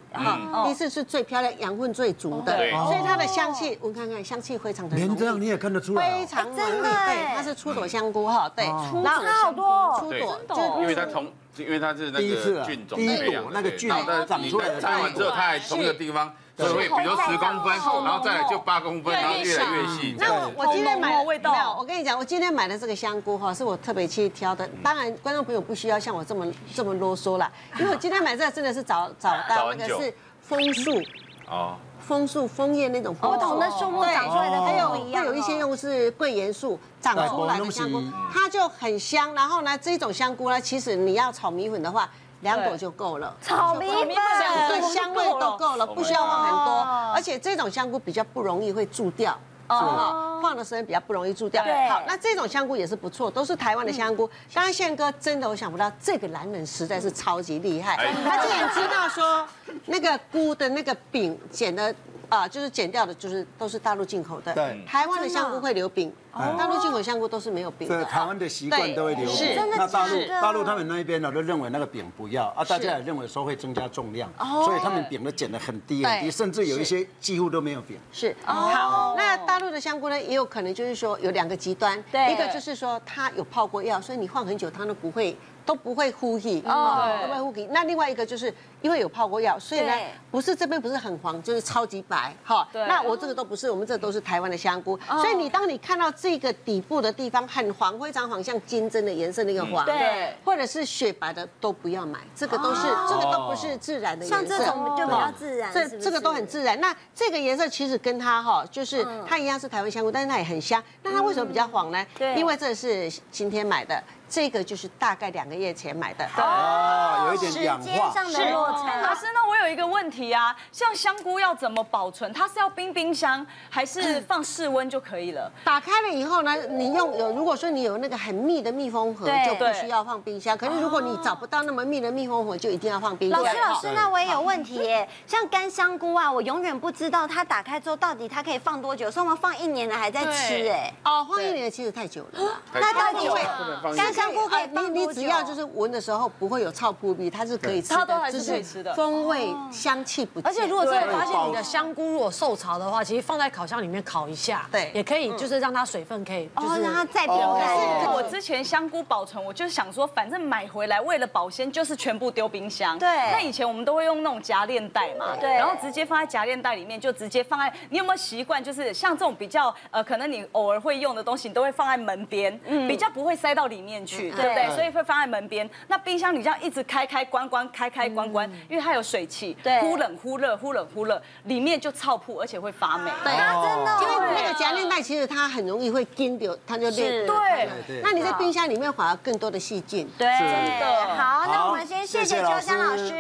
第四是最漂亮，养分最足的，所以它的香气，我看看香气非常的浓郁。 连这样你也看得出来， 非常浓郁。对，它是出朵香菇哈，对， 差好多， 出朵， 因为它是那个菌种培养， 那个菌长出来的， 摘完之后它还同一个地方。所以会比如10公分，然后再来就8公分，然后越来越细。 那我今天买味道，我跟你讲，我今天买的这个香菇哈，是我特别去挑的。当然，观众朋友不需要像我这么啰嗦啦，因为我今天买这个真的是找到那个是枫树哦。枫树、枫叶那种枫树， 不同的树木长出来的还有不一样。 会有一些用是桂圆树长出来的香菇，它就很香。然后呢，这种香菇呢，其实你要炒米粉的话，2朵就够了。 炒米粉 2个香味都够了，不需要放很多。而且这种香菇比较不容易会蛀掉。放的时间比较不容易蛀掉。好，那这种香菇也是不错，都是台湾的香菇。刚刚宪哥真的我想不到，这个男人实在是超级厉害，他竟然知道说那个菇的那个柄剪的就是剪掉的，就是都是大陆进口的。对，台湾的香菇会留柄，大陆进口香菇都是没有柄的。 台湾的习惯都会留柄。那大陆他们那边呢，都认为那个柄不要啊，大家也认为说会增加重量，所以他们柄都剪得很低很低，甚至有一些几乎都没有柄。 是，好，那大陆的香菇呢，也有可能就是说有2个极端，一个就是说它有泡过药，所以你放很久它都不会呼吸，都不会呼吸。那另外一个就是因为有泡过药，所以呢不是这边不是很黄，就是超级白哈。那我这个都不是，我们这都是台湾的香菇，所以当你看到这个底部的地方很黄，非常黄，像金针的颜色那个黄，对，或者是雪白的都不要买，这个都不是自然的颜色。 像这种就比较自然， 这个都很自然。那这个颜色其实跟它就是它一样是台湾香菇，但是它也很香。那它为什么比较黄呢？因为这是今天买的。这个就是大概2个月前买的哦，有一点氧化， 时间上的落差。 老师，那我有一个问题啊，像香菇要怎么保存？它是要冰箱，还是放室温就可以了？ 打开了以后呢，你如果说你有那个很密的密封盒，就不需要放冰箱。可是如果你找不到那么密的密封盒，就一定要放冰箱。 老师，那我也有问题耶。像干香菇啊，我永远不知道它打开之后到底它可以放多久，所以我们放1年了还在吃哎。 哦，放1年其实太久了。 那到底会干香菇可以放多久？你只要就是闻的时候不会有臭扑鼻，它是可以吃的， 它都还是可以吃的， 风味香气不见。 而且如果真的发现你的香菇如果受潮的话，其实放在烤箱里面烤一下，对，也可以就是让它水分可以就是让它再冰开。 我之前香菇保存，我就想说，反正买回来为了保鲜，就是全部丢冰箱。 对。 那以前我们都会用那种夹链袋嘛，对，然后直接放在夹链袋里面，就直接放在。你有没有习惯，就是像这种比较可能你偶尔会用的东西，你都会放在门边，比较不会塞到里面去，对不对？所以会放在门边。那冰箱你这样一直开关关，开关关，因为它有水汽，忽冷忽热，忽冷忽热，里面就臭扑，而且会发霉。 对啊，真的。 因为那个夹链袋其实它很容易会筋掉，它就裂。 对。 那你在冰箱里面反而更多的细菌。 对，真的。好，那我们先谢谢秋香老师。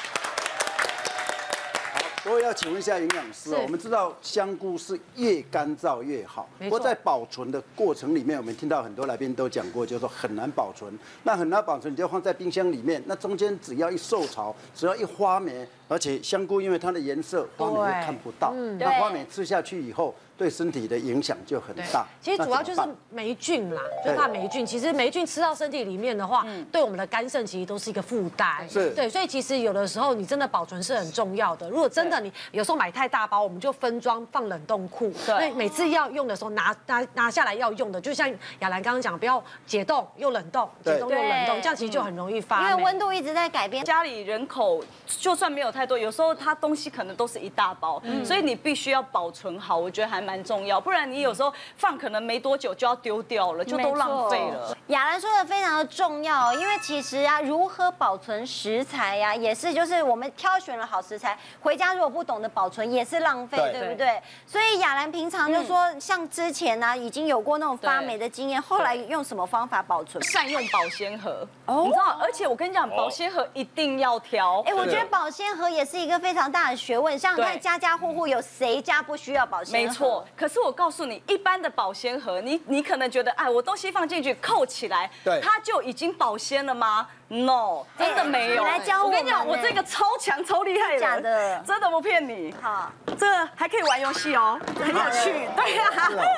我也要请问一下营养师哦，我们知道香菇是越干燥越好，不过在保存的过程里面，我们听到很多来宾都讲过，就是说很难保存。那很难保存，你就放在冰箱里面，那中间只要一受潮，只要一发霉，而且香菇因为它的颜色，花霉又看不到，那花霉吃下去以后，对身体的影响就很大。 其实主要就是霉菌啦，就怕霉菌。其实霉菌吃到身体里面的话，对我们的肝肾其实都是一个负担。对，所以其实有的时候你真的保存是很重要的。如果真的你有时候买太大包，我们就分装放冷冻库。对，每次要用的时候拿下来要用的，就像雅兰刚刚讲，不要解冻又冷冻，解冻又冷冻，这样其实就很容易发霉。 因为温度一直在改变， 家里人口就算没有太多，有时候它东西可能都是一大包，所以你必须要保存好，我觉得还蛮重要。不然你有时候放可能没多久就要丢掉了，就都浪费了。 雅兰说的非常的重要，因为其实啊，如何保存食材呀，也是就是我们挑选了好食材，回家如果不懂得保存也是浪费，对不对？所以雅兰平常就说，像之前呢已经有过那种发霉的经验，后来用什么方法保存？ 善用保鲜盒，你知道？而且我跟你讲，保鲜盒一定要挑。 哎，我觉得保鲜盒也是一个非常大的学问，像你看家家户户有谁家不需要保鲜盒？ 没错，可是我告诉你，一般的保鲜盒，你可能觉得，哎，我东西放进去扣起来，它就已经保鲜了吗？No， 真的没有。 你来教我跟你讲，我这个超强超厉害的， 假的， 真的不骗你。好，这还可以玩游戏哦，很有趣。对呀。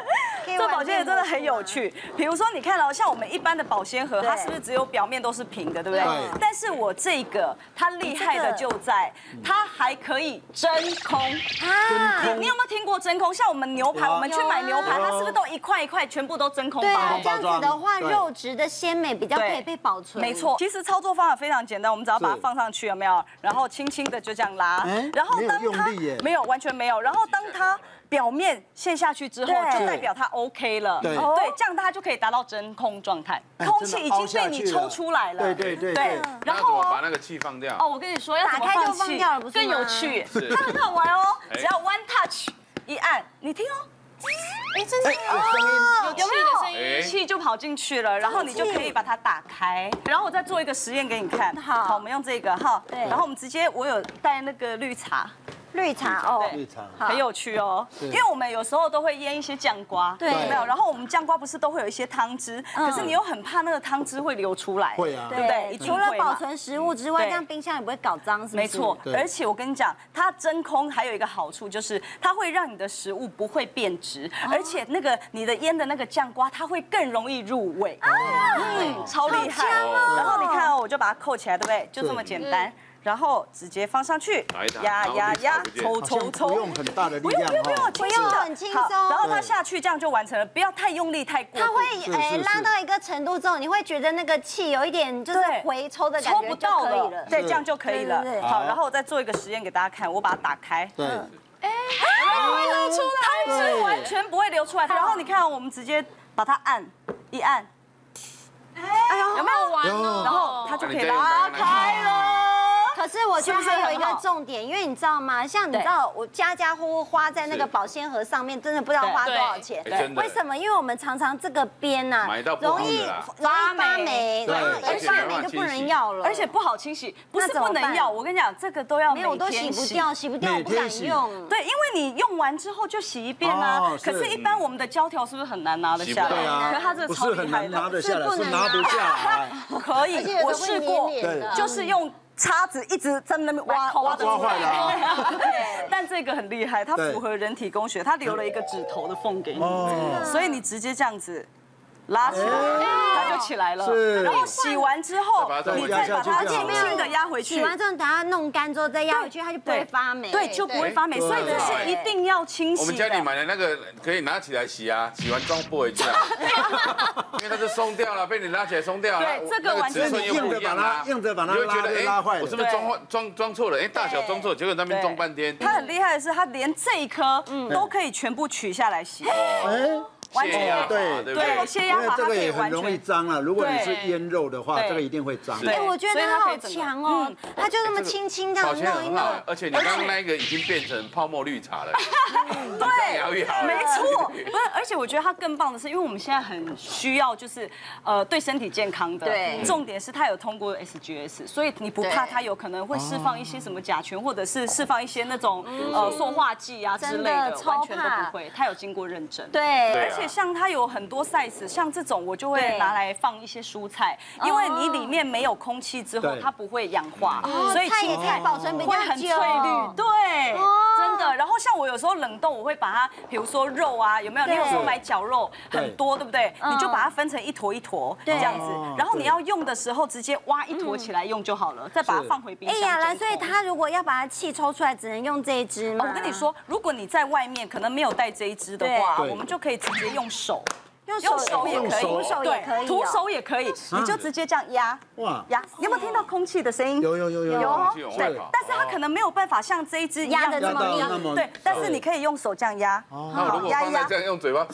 这保鲜盒真的很有趣。比如说，你看像我们一般的保鲜盒，它是不是只有表面都是平的，对不对？但是我这个它厉害的就在它还可以真空啊！你有没有听过真空？像我们牛排，我们去买牛排，它是不是都一块一块全部都真空包？ 这样子的话，肉质的鲜美比较可以被保存。 没错，其实操作方法非常简单，我们只要把它放上去，有没有？然后轻轻的就这样拉，然后当它没有完全没有，然后当它表面陷下去之后，就代表它 OK 了。对，这样它就可以达到真空状态，空气已经被你抽出来了。 对。然后把那个气放掉。 哦，我跟你说，要怎么放气更有趣，它很好玩哦。只要 one touch 一按，你听哦。哎，真的有没有声音？气就跑进去了，然后你就可以把它打开。然后我再做一个实验给你看。好，我们用这个哈。对。然后我们直接，我有带那个绿茶。 绿茶哦， 绿茶很有趣哦，因为我们有时候都会腌一些酱瓜，对，有没有？然后我们酱瓜不是都会有一些汤汁，可是你又很怕那个汤汁会流出来， 会啊， 对不对？ 除了保存食物之外，这样冰箱也不会搞脏，是不是？ 没错，而且我跟你讲，它真空还有一个好处就是它会让你的食物不会变质，而且那个你的腌的那个酱瓜，它会更容易入味，超厉害。然后你看哦，我就把它扣起来，对不对？就这么简单。然后直接放上去，压，抽， 不用很大的力量， 不用很轻松。 然后它下去，这样就完成了，不要太用力太过。 它会拉到一个程度之后，你会觉得那个气有一点就是回抽的感觉， 抽不到了。 对，这样就可以了。好，然后我再做一个实验给大家看，我把它打开。 对。 会流出来，汤汁完全不会流出来。然后你看，我们直接把它一按，哎呦，有没有玩呢？然后它就可以拉开了。 可是我觉得还有一个重点，因为你知道吗？像你知道，我家家户户花在那个保鲜盒上面，真的不知道花多少钱。为什么？因为我们常常这个边呐，容易发霉，然后一发霉就不能要了， 而且不好清洗。不是不能要，我跟你讲，这个都要每天洗。 我都洗不掉，洗不掉，我不敢用。 对，因为你用完之后就洗一遍啊。可是，一般我们的胶条是不是很难拿得下来？ 对啊。 可是它这个超厉害的， 拿得下来，是拿不下来。 可以，我试过，就是用叉子一直在那边挖坏了。 但这个很厉害，它符合人体工学，它留了一个指头的缝给你，所以你直接这样子拉起来，它就起来了。然后洗完之后，你再把它轻轻的压回去。 洗完之后，等它弄干之后再压回去，它就不会发霉。 对，就不会发霉。所以这是一定要清洗。 我们家里买的那个可以拿起来洗啊，洗完装不回去啊，因为它就松掉了，被你拉起来松掉了。 对，这个完全又不一样啊，硬着把它拉坏。 我是不是装错了？哎，大小装错，结果那边装半天。 它很厉害的是，它连这一颗都可以全部取下来洗。 完全对， 泄压法这个也很容易脏啊。如果你是腌肉的话，这个一定会脏。 对，我觉得它好强哦，它就那么轻轻这样弄一弄。 而且你刚刚那个已经变成泡沫绿茶了。 对，没错。不是，而且我觉得它更棒的是，因为我们现在很需要就是对身体健康的。对。重点是它有通过 SGS， 所以你不怕它有可能会释放一些什么甲醛，或者是释放一些那种塑化剂啊之类的，完全都不会。它有经过认证。 对。 而且像它有很多 size， 像这种我就会拿来放一些蔬菜，因为你里面没有空气之后，它不会氧化，所以青菜保存比较很翠绿。对，真的。然后像我有时候冷冻，我会把它，比如说肉啊，有没有？你有时候买绞肉很多，对不对？你就把它分成一坨一坨这样子，然后你要用的时候直接挖一坨起来用就好了，再把它放回冰箱。 哎呀，兰，所以它如果要把它气抽出来，只能用这一支吗？ 我跟你说，如果你在外面可能没有带这一支的话，我们就可以直接用手。用手也可以， 徒手也可以， 徒手也可以，你就直接这样压，压。你有没有听到空气的声音？ 有。 对，但是它可能没有办法像这一支压的这么密，对。但是你可以用手这样压， 压一压，这样用嘴巴。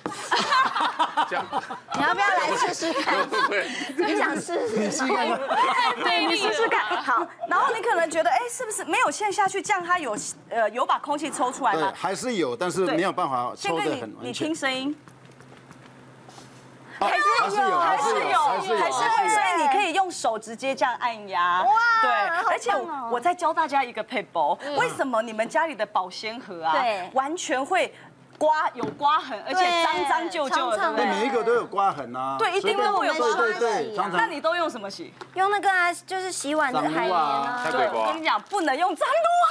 你要不要来试试看？你想试试看？ 对，你试试看。好，然后你可能觉得，哎，是不是没有陷下去，这样它有把空气抽出来吗？ 还是有，但是没有办法抽得很完全。 你听声音。 还是有， 所以你可以用手直接这样按压。哇，对，而且我再教大家一个撇步，为什么你们家里的保鲜盒啊，完全会有刮痕，而且脏脏旧旧的， 对，每一个都有刮痕啊。 对，一定都有刮痕。 对， 那你都用什么洗？ 用那个啊，就是洗碗的海绵啊。 对，我跟你讲，不能用脏撸啊，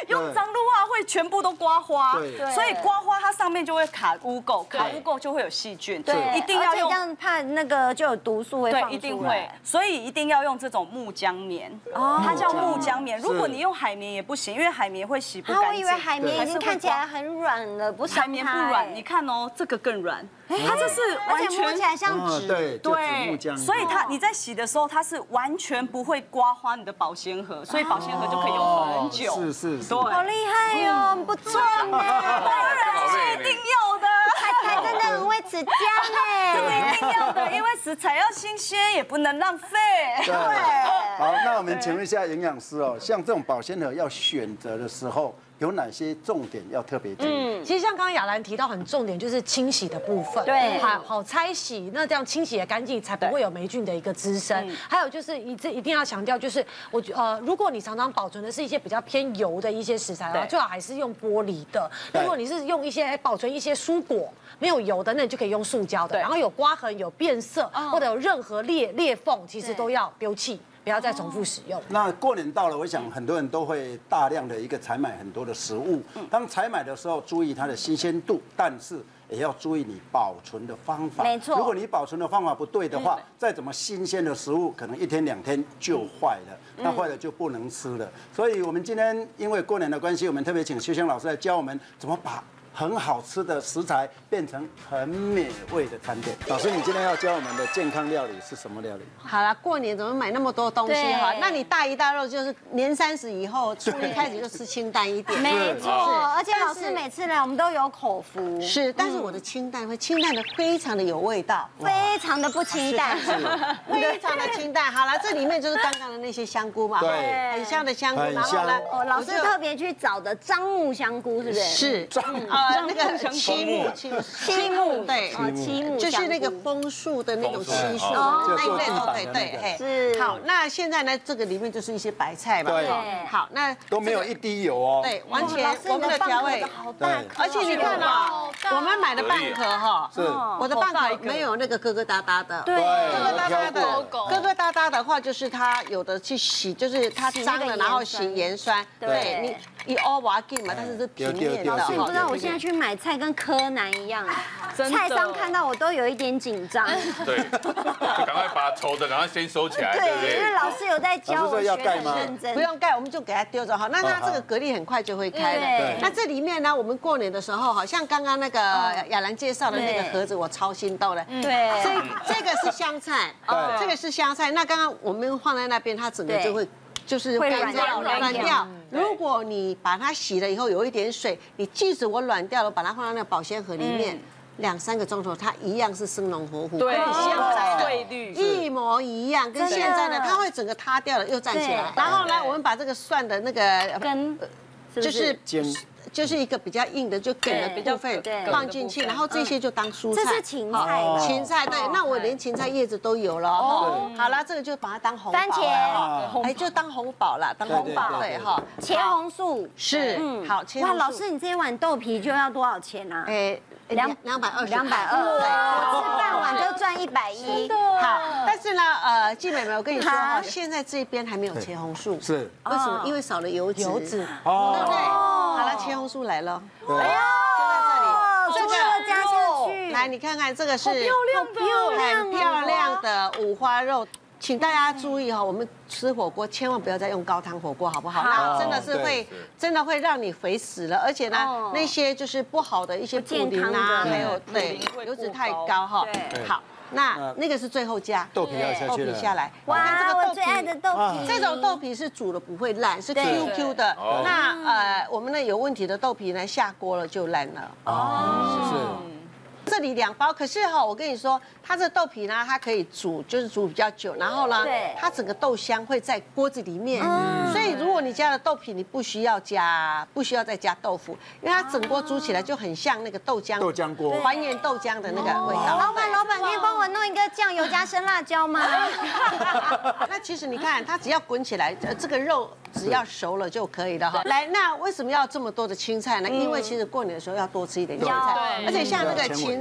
用脏撸啊会全部都刮花， 对， 所以刮花它上面就会卡污垢，卡污垢就会有细菌， 对， 一定要用这样怕那个就有毒素会放出来， 对，一定会，所以一定要用这种木浆棉，它叫木浆棉。如果你用海绵也不行，因为海绵会洗不干净。 我以为海绵已经看起来很软了，不是海绵不软，你看哦，这个更软，它这是完全摸起来像纸， 对，所以你在洗的时候，它是完全不会刮花你的保鲜盒，所以保鲜盒就可以用很久。 是， 对， 好厉害哦，不错呢， 当然是一定要的。 还真的很会持家呢， 一定要的，因为食材要新鲜，也不能浪费。 对，好，那我们请问一下营养师哦，像这种保鲜盒要选择的时候，有哪些重点要特别注意？ 其实像刚刚雅兰提到很重点就是清洗的部分， 对， 好拆洗，那这样清洗的干净，才不会有霉菌的一个滋生。还有就是一定要强调，就是如果你常常保存的是一些比较偏油的一些食材的话，最好还是用玻璃的。如果你是用一些保存一些蔬果没有油的，那你就可以用塑胶的。然后有刮痕、有变色或者有任何裂缝，其实都要丢弃。不要再重复使用。 那过年到了，我想很多人都会大量的采买很多的食物。当采买的时候，注意它的新鲜度，但是也要注意你保存的方法。 没错， 如果你保存的方法不对的话，再怎么新鲜的食物，可能1天2天就坏了，那坏了就不能吃了。所以我们今天因为过年的关系，我们特别请秀香老师来教我们怎么把很好吃的食材变成很美味的餐点。老师，你今天要教我们的健康料理是什么料理？ 好了，过年怎么买那么多东西哈？那你大鱼大肉就是年30以后，初一开始就吃清淡一点。 没错，而且老师每次来我们都有口福。 是，但是我的清淡会清淡的非常的有味道， 非常的不清淡， 非常的清淡。好了，这里面就是刚刚的那些香菇嘛， 对， 很香的香菇。然后呢， 老师特别去找的樟木香菇，是不是？ 是那个漆木，对， 漆木就是那个枫树的那种漆树，那一类都可以，对， 是。 好，那现在呢，这个里面就是一些白菜嘛， 对， 好，那都没有一滴油哦， 对，完全我们的调味， 对， 而且你看哦，我们买的半壳哈， 是， 我的半壳没有那个疙疙瘩瘩的， 对， 疙疙瘩瘩的话，就是它有的去洗，就是它脏了，然后洗盐酸，对你凹瓦进嘛，但是是平面的。 老师，你不知道我现在去买菜跟柯南一样，菜商看到我都有一点紧张。 对，就赶快把丑的赶快先收起来，对不对？ 因为老师有在教我，学很认真。 不用盖，我们就给它丢着哈。那它这个蛤蜊很快就会开了。那这里面呢，我们过年的时候，好像刚刚那个雅兰介绍的那个盒子，我超心动的。 对， 这个是香菜，这个是香菜。那刚刚我们放在那边，它整个就会。就是会软掉。 如果你把它洗了以后有一点水，你即使我软掉了，把它放到那个保鲜盒里面，2、3个钟头，它一样是生龙活虎。 对， 香菜对绿一模一样，跟现在的它会整个塌掉了又站起来。然后呢，我们把这个蒜的那个根， 就是一个比较硬的，就梗的部分放进去，然后这些就当蔬菜。 这是芹菜， 芹菜对，那我连芹菜叶子都有了哦。好了，这个就把它当红番茄， 哎，就当红宝啦，当红宝对哈。 茄红素是，好，茄红素。 哇，老师，你这一碗豆皮就要多少钱啊？ 哎，220， 我吃半碗就赚110。 好，但是呢，季美美，我跟你说哈，现在这边还没有茄红素， 是为什么？因为少了油脂， 哦， 对不对？好了，茄红素来了，哎呀，就在这里， 这个加下去， 来，你看看这个是很漂亮的五花肉。请大家注意哈，我们吃火锅千万不要再用高汤火锅，好不好？那真的是真的会让你肥死了，而且呢，那些就是不好的一些普林啊，还有对油脂太高哈。好，那个是最后加豆皮要下去了， 豆皮下来。 哇，我最爱的豆皮， 这种豆皮是煮了不会烂，是 QQ 的。那我们那有问题的豆皮呢，下锅了就烂了。 哦，是。 这里2包，可是哈，我跟你说，它这豆皮呢，它可以煮，就是煮比较久，然后呢，它整个豆香会在锅子里面，所以如果你加了豆皮，你不需要再加豆腐，因为它整锅煮起来就很像那个豆浆锅， 还原豆浆的那个味道。 老板可以帮我弄一个酱油加生辣椒吗？ 那其实你看，它只要滚起来，这个肉只要熟了就可以了哈。来，那为什么要这么多的青菜呢？因为其实过年的时候要多吃一点青菜，而且像那个芹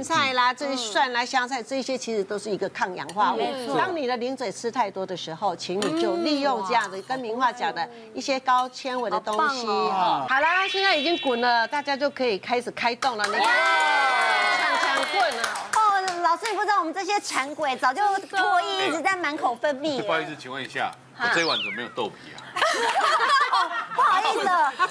芹菜啦、这些蒜啦、香菜，这些其实都是一个抗氧化物。当你的零嘴吃太多的时候，请你就利用这样的跟明话讲的一些高纤维的东西。好啦，现在已经滚了，大家就可以开始开动了。你看，枪棍啊！ 哦，老师，你不知道我们这些馋鬼早就唾液一直在满口分泌。 不好意思，请问一下，我这一碗怎么没有豆皮啊？ 不好意思，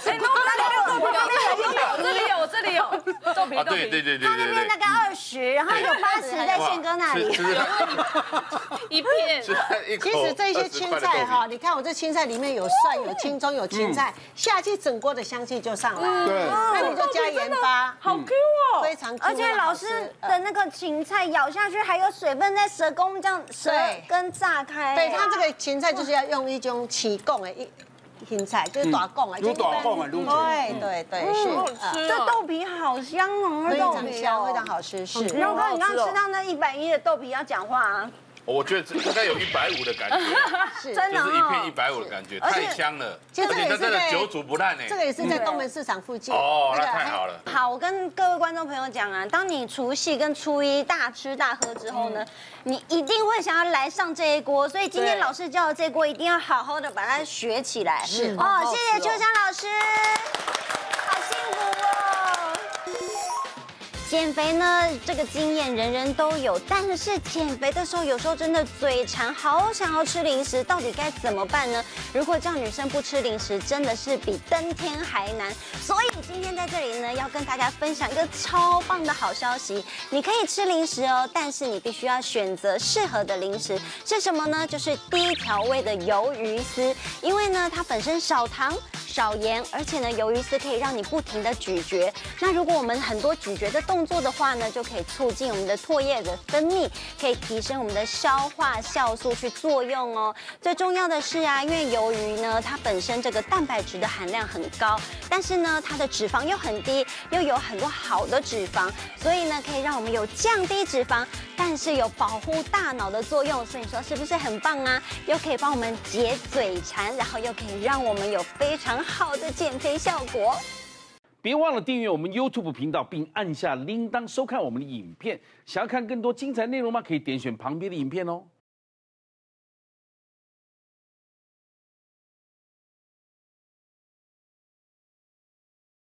这里有豆皮， 对， 他那边大概20，然后有80在宪哥那里， 一片。 其实这些青菜哈，你看我这青菜里面有蒜、有青葱、有芹菜，下去整锅的香气就上来。 对， 那你就加盐巴， 好 Q 哦， 非常 Q。 而且老师的那个芹菜咬下去还有水分在舌根这样舌根炸开。 对，它这个芹菜就是要用一种起贡的芹菜，就是大贡啊， 有大贡啊， 对，是。 这豆皮好香哦， 非常香，非常好吃。是。 然后你刚刚吃到那110的豆皮要讲话啊。 我觉得应该有150的感觉， 是真的， 就是一片150的感觉，太香了，而且它真的久煮不烂呢。 这个也是在东门市场附近哦，那太好了。 好，我跟各位观众朋友讲啊，当你除夕跟初一大吃大喝之后呢，你一定会想要来上这一锅，所以今天老师教的这锅一定要好好的把它学起来。 是哦，谢谢秋香老师，好幸福哦。减肥呢，这个经验人人都有，但是减肥的时候有时候真的嘴馋，好想要吃零食，到底该怎么办呢？如果叫女生不吃零食，真的是比登天还难。所以今天在这里呢，要跟大家分享一个超棒的好消息，你可以吃零食哦，但是你必须要选择适合的零食。是什么呢？就是低调味的鱿鱼丝，因为呢它本身少糖少盐，而且呢鱿鱼丝可以让你不停的咀嚼。那如果我们很多咀嚼的动作的话呢，就可以促进我们的唾液的分泌，可以提升我们的消化酵素去作用哦。最重要的是啊，因为鱿鱼呢，它本身这个蛋白质的含量很高，但是呢，它的脂肪又很低，又有很多好的脂肪，所以呢，可以让我们有降低脂肪，但是有保护大脑的作用。所以说是不是很棒啊？又可以帮我们解嘴馋，然后又可以让我们有非常好的减肥效果。 别忘了订阅我们 YouTube 频道，并按下铃铛收看我们的影片。想要看更多精彩内容吗？可以点选旁边的影片哦。